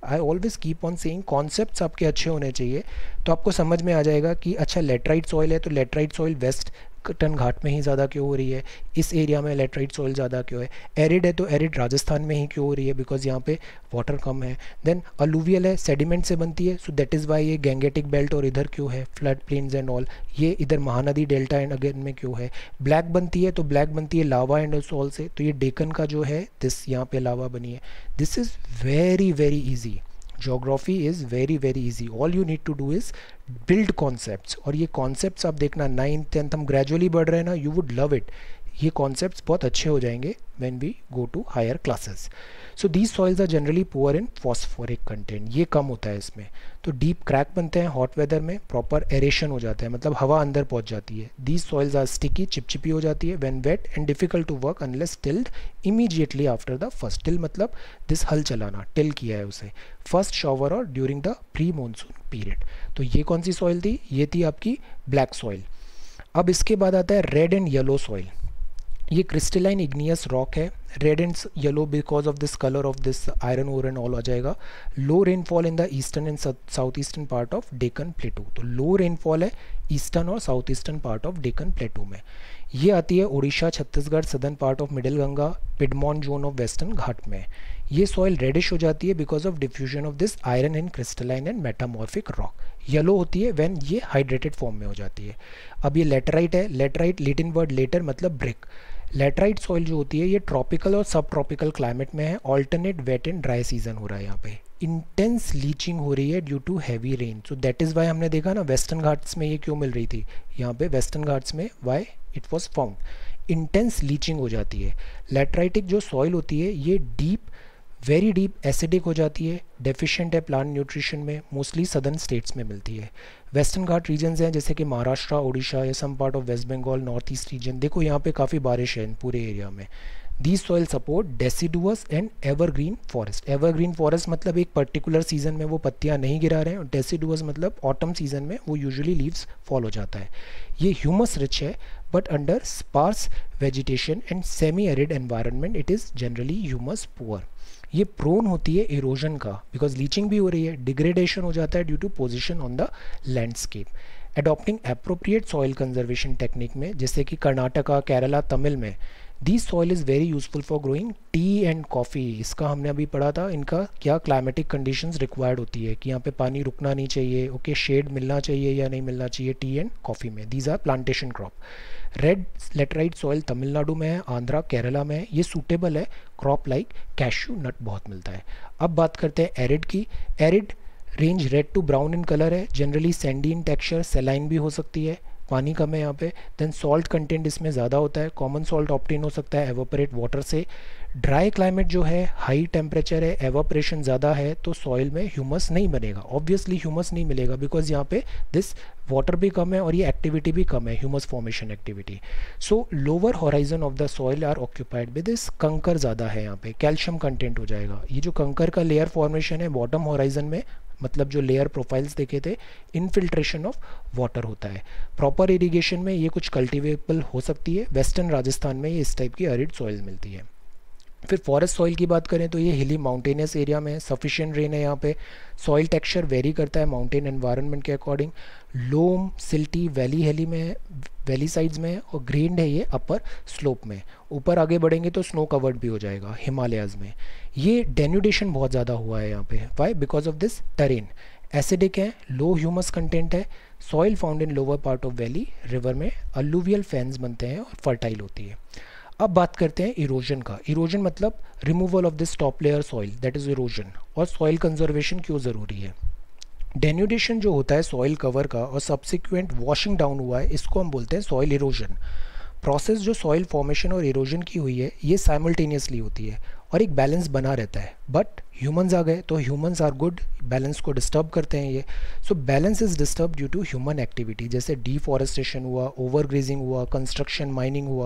Speaker 1: I always keep on saying concepts आपके अच्छे होने चाहिए, तो आपको समझ में आ जाएगा कि अच्छा लेटराइट सॉइल है तो laterite soil western Ghat में ही ज़्यादा क्यों हो रही है, इस एरिया में लेटराइट सॉइल ज़्यादा क्यों है, एरिड है तो एरिड राजस्थान में ही क्यों हो रही है बिकॉज यहाँ पे वाटर कम है, देन अलूवियल है सेडिमेंट से बनती है, सो दैट इज़ वाई ये गैंगेटिक बेल्ट और इधर क्यों है फ्लड प्लेन्स एंड ऑल, ये इधर महानदी डेल्टा एंड अगेन में क्यों है, ब्लैक बनती है तो ब्लैक बनती है लावा एंड सॉल से, तो ये डेकन का जो है दिस यहाँ पे लावा बनी है। This is very very easy, geography is very very easy, all you need to do is build concepts, और ये कॉन्सेप्ट्स आप देखना नाइन्थ टेंथ हम ग्रेजुअली बढ़ रहे हैं ना, यू वुड लव इट, ये कॉन्सेप्ट्स बहुत अच्छे हो जाएंगे when we go to higher classes. So these soils are generally poor in phosphoric content, ये कम होता है इसमें, तो डीप क्रैक बनते हैं हॉट वेदर में, प्रॉपर एरेशन हो जाता है मतलब हवा अंदर पहुंच जाती है। दीज सॉइल्स आर स्टिकी, चिपचिपी हो जाती है when wet and difficult to work unless tilled immediately after the first, till मतलब दिस हल चलाना, टिल किया है उसे फर्स्ट शॉवर और during the pre monsoon period. तो ये कौन सी सॉइल थी, ये थी आपकी ब्लैक सॉइल। अब इसके बाद आता है रेड एंड येलो सॉइल, ये क्रिस्टलाइन इग्नियस रॉक है, red and yellow because of this colour of this iron ore and all आ जाएगा। Low rainfall in the eastern and south eastern part of Deccan plateau, तो low rainfall है eastern और south eastern part of Deccan plateau में। ये आती है Orissa, Chhattisgarh, southern part of middle Ganga, piedmont zone of western Ghat में। ये सॉइल रेडिश हो जाती है because of diffusion of this iron in crystalline and metamorphic rock. Yellow होती है व्हेन ये हाइड्रेटेड फॉर्म में हो जाती है। अब ये लेटराइट है, लेटराइट लेटिन वर्ड लेटर मतलब ब्रिक। लेटराइट सॉइल जो होती है ये ट्रॉपिकल और सब ट्रॉपिकल क्लाइमेट में है, alternate wet and dry season हो रहा है यहाँ पे, इंटेंस लीचिंग हो रही है due to heavy rain, so that is why हमने देखा ना वेस्टर्न घाट्स में ये क्यों मिल रही थी, यहाँ पे वेस्टर्न घाट्स में why it was found, intense leaching हो जाती है। लेटराइटिक जो सॉइल होती है ये डीप वेरी डीप एसिडिक हो जाती है, डेफिशिएंट है प्लांट न्यूट्रिशन में, मोस्टली सदर्न स्टेट्स में मिलती है। वेस्टर्न घाट रीजन्स हैं जैसे कि महाराष्ट्र, उड़ीसा या some part of West Bengal, north east region, देखो यहाँ पे काफ़ी बारिश है पूरे एरिया में। These soil support deciduous and evergreen forest, evergreen forest मतलब एक पर्टिकुलर सीजन में वो पत्तियाँ नहीं गिरा रहे हैं, और डेसिडुअस मतलब ऑटम सीजन में वो यूजुअली लीव्स फॉल हो जाता है। ये ह्यूमस रिच है but under sparse vegetation and semi arid environment it is generally humus poor. ये प्रोन होती है इरोजन का बिकॉज लीचिंग भी हो रही है, डिग्रेडेशन हो जाता है due to position on the landscape. Adopting appropriate soil conservation technique में जैसे कि कर्नाटका, केरला, तमिल में this soil is very useful for growing tea and coffee. इसका हमने अभी पढ़ा था, इनका क्या क्लाइमेटिक कंडीशंस रिक्वायर्ड होती है कि यहाँ पे पानी रुकना नहीं चाहिए, ओके okay, शेड मिलना चाहिए या नहीं मिलना चाहिए टी एंड कॉफ़ी में, these are plantation crop. Red laterite soil Tamil Nadu में है, आंध्रा, केरला में है, ये सूटेबल है क्रॉप लाइक कैश्यू नट बहुत मिलता है। अब बात करते हैं एरिड की। Arid range red to brown in colour है, generally sandy in texture, saline भी हो सकती है, पानी कम है यहाँ पे। देन सॉल्ट कंटेंट इसमें ज़्यादा होता है, कॉमन सॉल्ट ऑप्टेन हो सकता है एवोपरेट वाटर से। ड्राई क्लाइमेट जो है, हाई टेम्परेचर है, एवोपरेशन ज़्यादा है, तो सॉइल में ह्यूमस नहीं बनेगा, ऑब्वियसली ह्यूमस नहीं मिलेगा बिकॉज यहाँ पे दिस वाटर भी कम है और ये एक्टिविटी भी कम है, humus formation activity. So lower horizon of the soil are occupied with this, kankar ज़्यादा है यहाँ पे, कैल्शियम कंटेंट हो जाएगा। ये जो कंकर का लेयर फॉर्मेशन है बॉटम हॉराइजन में, मतलब जो लेयर प्रोफाइल्स देखे थे, इनफिल्ट्रेशन ऑफ वाटर होता है। प्रॉपर इरिगेशन में ये कुछ कल्टिवेबल हो सकती है, वेस्टर्न राजस्थान में ये इस टाइप की एरिड सॉइल मिलती है। फिर फॉरेस्ट सॉइल की बात करें तो ये हिली माउंटेनियस एरिया में सफिशिएंट रेन है यहाँ पे, सॉइल टेक्सचर वेरी करता है माउंटेन एनवायरनमेंट के अकॉर्डिंग, लोम सिल्टी वैली हेली में है, वैली साइड्स में है, और ग्रेन्ड है ये अपर स्लोप में। ऊपर आगे बढ़ेंगे तो स्नो कवर्ड भी हो जाएगा हिमालयाज़ में। ये डेन्यूडेशन बहुत ज़्यादा हुआ है यहाँ पे, why because of this terrain. Acidic है, लो ह्यूमस कंटेंट है, soil found in lower part of valley, river में अलूवियल फैंस बनते हैं और फर्टाइल होती है। अब बात करते हैं इरोजन का। इरोजन मतलब removal of this top layer soil, that is erosion. और सॉइल कंजर्वेशन क्यों ज़रूरी है? डेन्यूडेशन जो होता है सॉइल कवर का और सब्सिक्वेंट वॉशिंग डाउन हुआ है, इसको हम बोलते हैं सॉइल इरोजन। प्रोसेस जो सॉइल फॉर्मेशन और इरोजन की हुई है ये साइमल्टेनियसली होती है और एक बैलेंस बना रहता है। बट ह्यूमंस आ गए तो ह्यूमंस आर गुड, बैलेंस को डिस्टर्ब करते हैं ये। So balance is disturb due to human activity, जैसे डिफॉरेस्टेशन हुआ, ओवर ग्रेजिंग हुआ, कंस्ट्रक्शन, माइनिंग हुआ।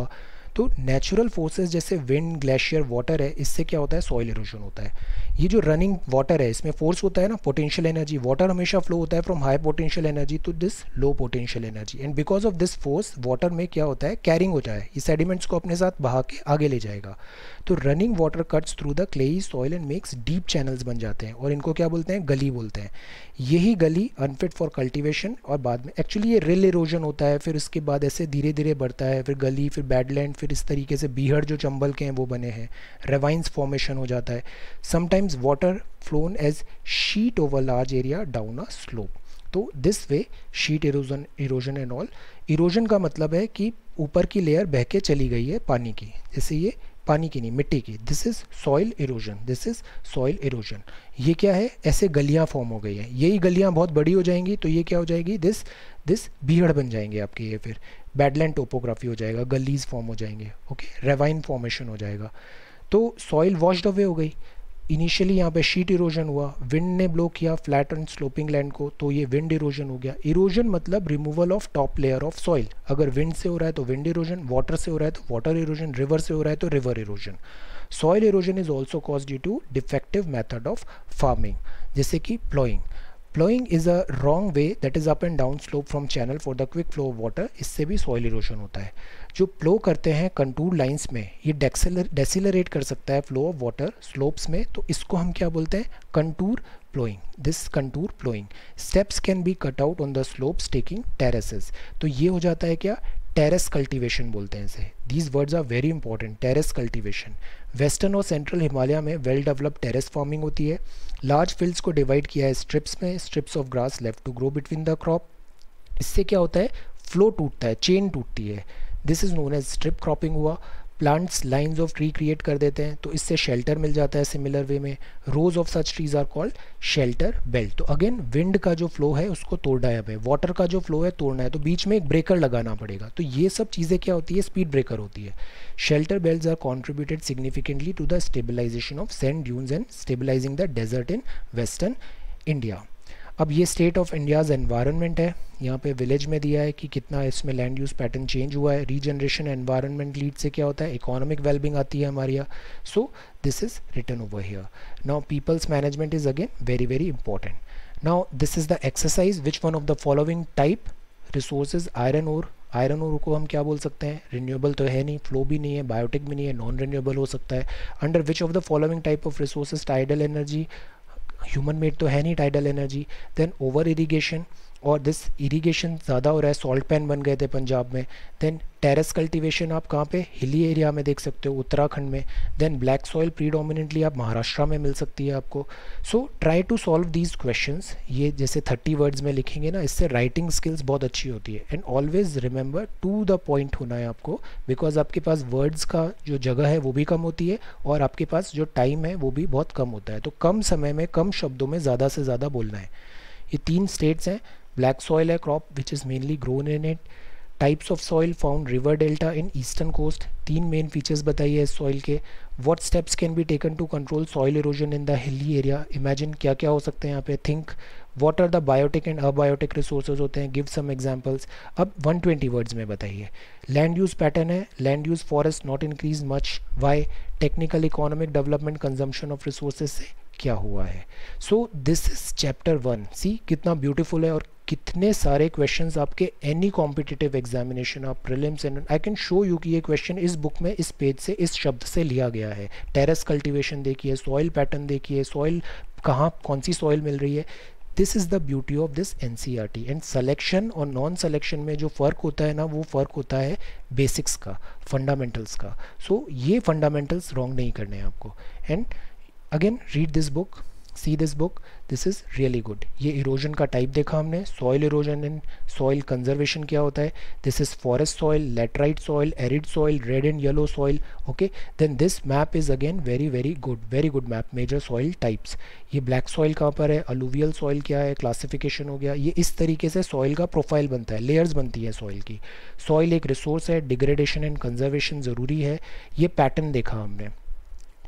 Speaker 1: तो नेचुरल फोर्सेस जैसे विंड, ग्लेशियर, वाटर है, इससे क्या होता है, सॉइल इरोजन होता है। ये जो रनिंग वाटर है इसमें फोर्स होता है ना, पोटेंशियल एनर्जी, वाटर हमेशा फ्लो होता है from high potential energy to this low potential energy, and because of this force water में क्या होता है, कैरिंग होता है, ये सेडिमेंट्स को अपने साथ बहा के आगे ले जाएगा। तो running water cuts through the clayey soil and makes deep channels बन जाते हैं, और इनको क्या बोलते हैं, गली बोलते हैं। यही गली अनफिट फॉर कल्टीवेशन, और बाद में एक्चुअली ये रिल इरोजन होता है, फिर उसके बाद ऐसे धीरे धीरे बढ़ता है, फिर गली, फिर बैडलैंड, फिर इस तरीके से बीहड़ जो चंबल के हैं वो बने हैं, रेवाइंस फॉर्मेशन हो जाता है। Sometimes water flown as sheet over large area down a slope. तो this way sheet erosion erosion and all, erosion का मतलब है कि ऊपर की लेयर बह के चली गई है पानी की, जैसे ये पानी की नहीं, मिट्टी की, this is soil erosion, this is soil erosion. ये क्या है, ऐसे गलियां फॉर्म हो गई हैं, यही गलियां बहुत बड़ी हो जाएंगी तो ये क्या हो जाएगी, दिस दिस बीहड़ बन जाएंगे आपके, ये फिर बैडलैंड टोपोग्राफी हो जाएगा, गलीज फॉर्म हो जाएंगे, ओके, रेवाइन फॉर्मेशन हो जाएगा। तो सॉइल वॉश्ड अवे हो गई। इनिशियली यहाँ पे शीट इरोजन हुआ, विंड ने ब्लो किया फ्लैट एंड स्लोपिंग लैंड को, तो ये विंड इरोजन हो गया। इरोजन मतलब removal of top layer of soil, अगर विंड से हो रहा है तो विंड इरोजन, वाटर से हो रहा है तो वाटर इरोजन, रिवर से हो रहा है तो river erosion. Soil erosion is also cause due to defective method of farming, जैसे कि ploughing. Ploughing is a wrong way that is up and down slope from channel for the quick flow of water, इससे भी soil erosion होता है। जो प्लो करते हैं contour lines में, ये डेसिलरेट कर सकता है फ्लो ऑफ वाटर स्लोप्स में, तो इसको हम क्या बोलते हैं, contour ploughing, this contour ploughing. Steps can be cut out on the slopes taking terraces, तो ये हो जाता है क्या, टेरेस कल्टीवेशन बोलते हैं इसे। These words are very important, terrace cultivation. Western और सेंट्रल हिमालय में वेल डेवलप्ड टेरेस फार्मिंग होती है। लार्ज फील्ड्स को डिवाइड किया है स्ट्रिप्स में, strips of grass left to grow between the crop. इससे क्या होता है, फ्लो टूटता है, चेन टूटती है, this is known as strip cropping हुआ। Plants lines of tree create कर देते हैं, तो इससे शेल्टर मिल जाता है। सिमिलर वे में rows of such trees are called shelter belt. तो अगेन विंड का जो फ्लो है उसको तोड़ना है हमें, वाटर का जो फ्लो है तोड़ना है, तो बीच में एक ब्रेकर लगाना पड़ेगा। तो ये सब चीज़ें क्या होती है, स्पीड ब्रेकर होती है। Shelter belts are contributed significantly to the stabilisation of sand dunes and stabilising the desert in western India. अब ये स्टेट ऑफ इंडियाज़ एनवायरनमेंट है, यहाँ पे विलेज में दिया है कि कितना इसमें लैंड यूज़ पैटर्न चेंज हुआ है। रीजनरेशन एनवायरनमेंट लीड से क्या होता है, इकोनॉमिक वेलबिंग आती है हमारे यहाँ। So this is written over here. Now people's management is again very very important. Now this is the exercise, which one of the following type resources, iron ore, iron ore को हम क्या बोल सकते हैं, रिन्यूएबल तो है नहीं, flow भी नहीं है, बायोटिक भी नहीं है, नॉन रिन्यूएबल हो सकता है। Under which of the following type of resources, tidal energy, human made तो है नहीं tidal energy. Then over irrigation, और दिस इरीगेशन ज़्यादा हो रहा है, सॉल्ट पैन बन गए थे पंजाब में। देन टेरेस कल्टीवेशन आप कहाँ पे, हिली एरिया में देख सकते हो, उत्तराखंड में। देन ब्लैक सॉइल प्रीडोमिनेंटली आप महाराष्ट्र में मिल सकती है आपको। So try to solve these questions, ये जैसे थर्टी वर्ड्स में लिखेंगे ना, इससे राइटिंग स्किल्स बहुत अच्छी होती है। And always remember to the point होना है आपको, बिकॉज आपके पास वर्ड्स का जो जगह है वो भी कम होती है, और आपके पास जो टाइम है वो भी बहुत कम होता है। तो कम समय में कम शब्दों में ज़्यादा से ज़्यादा बोलना है। ये तीन स्टेट्स हैं, ब्लैक सॉइल है crop which is mainly grown in it. Types of soil found river delta in eastern coast, तीन मेन फीचर्स बताइए इस सॉइल के। What steps can be taken to control soil erosion in the hilly area, imagine क्या क्या हो सकते हैं यहाँ पे। Think what are the biotic and abiotic resources होते हैं, गिव सम एग्जांपल्स। अब वन ट्वेंटी वर्ड्स में बताइए। लैंड यूज पैटर्न है, land use forest not increase much, why, technical economic development consumption of resources से क्या हुआ है। So this is chapter one. See कितना ब्यूटीफुल है, और कितने सारे क्वेश्चंस आपके एनी कॉम्पिटिटिव एग्जामिनेशन आप prelims and I can show you कि ये क्वेश्चन इस बुक में इस पेज से इस शब्द से लिया गया है। टेरेस कल्टीवेशन देखिए, सॉइल पैटर्न देखिए, सॉइल कहाँ कौन सी सॉइल मिल रही है। This is the beauty of this NCERT. And selection और नॉन सिलेक्शन में जो फ़र्क होता है ना, वो फ़र्क होता है बेसिक्स का, फंडामेंटल्स का। सो so, ये फंडामेंटल्स रॉन्ग नहीं करने हैं आपको। And again read this book, see this book, this is really good. ये इरोजन का टाइप देखा हमने, soil erosion and soil conservation क्या होता है। This is forest soil, laterite soil, arid soil, red and yellow soil, okay. Then this map is again very very good, very good map, major soil types. ये black soil कहाँ पर है, alluvial soil क्या है, classification हो गया। ये इस तरीके से सॉइल का प्रोफाइल बनता है, लेयर्स बनती है सॉइल की। सॉइल एक रिसोर्स है, डिग्रेडेशन एंड कंजर्वेशन ज़रूरी है। ये पैटर्न देखा हमने,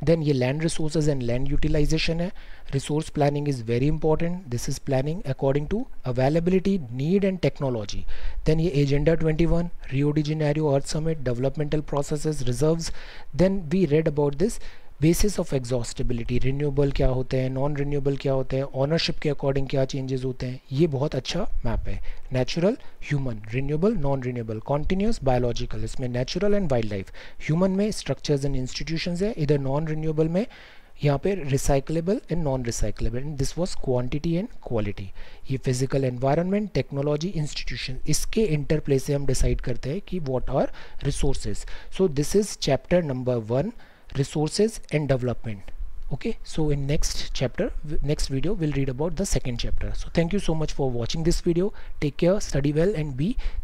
Speaker 1: देन ये land resources and land utilization है. Resource planning is very important. This is planning according to availability, need and technology. Then ये agenda twenty one, Rio de Janeiro earth summit, developmental processes, reserves. Then we read about this basis of exhaustibility, renewable क्या होते हैं, non renewable क्या होते हैं, ownership के according क्या changes होते हैं. ये बहुत अच्छा मैप है. Natural, human, renewable, non renewable, continuous, biological. इसमें natural and wild life. Human में स्ट्रक्चर्स एंड इंस्टीट्यूशंस है. इधर नॉन रिन्यूएबल में यहाँ पे recyclable and non recyclable. And this was quantity and quality. ये फिजिकल एनवायरनमेंट, टेक्नोलॉजी, इंस्टीट्यूशन, इसके interplay से हम डिसाइड करते हैं कि what are resources. So this is chapter number one, resources and development. Okay, so in next chapter, next video, we'll read about the second chapter. So thank you so much for watching this video. Take care, study well, and be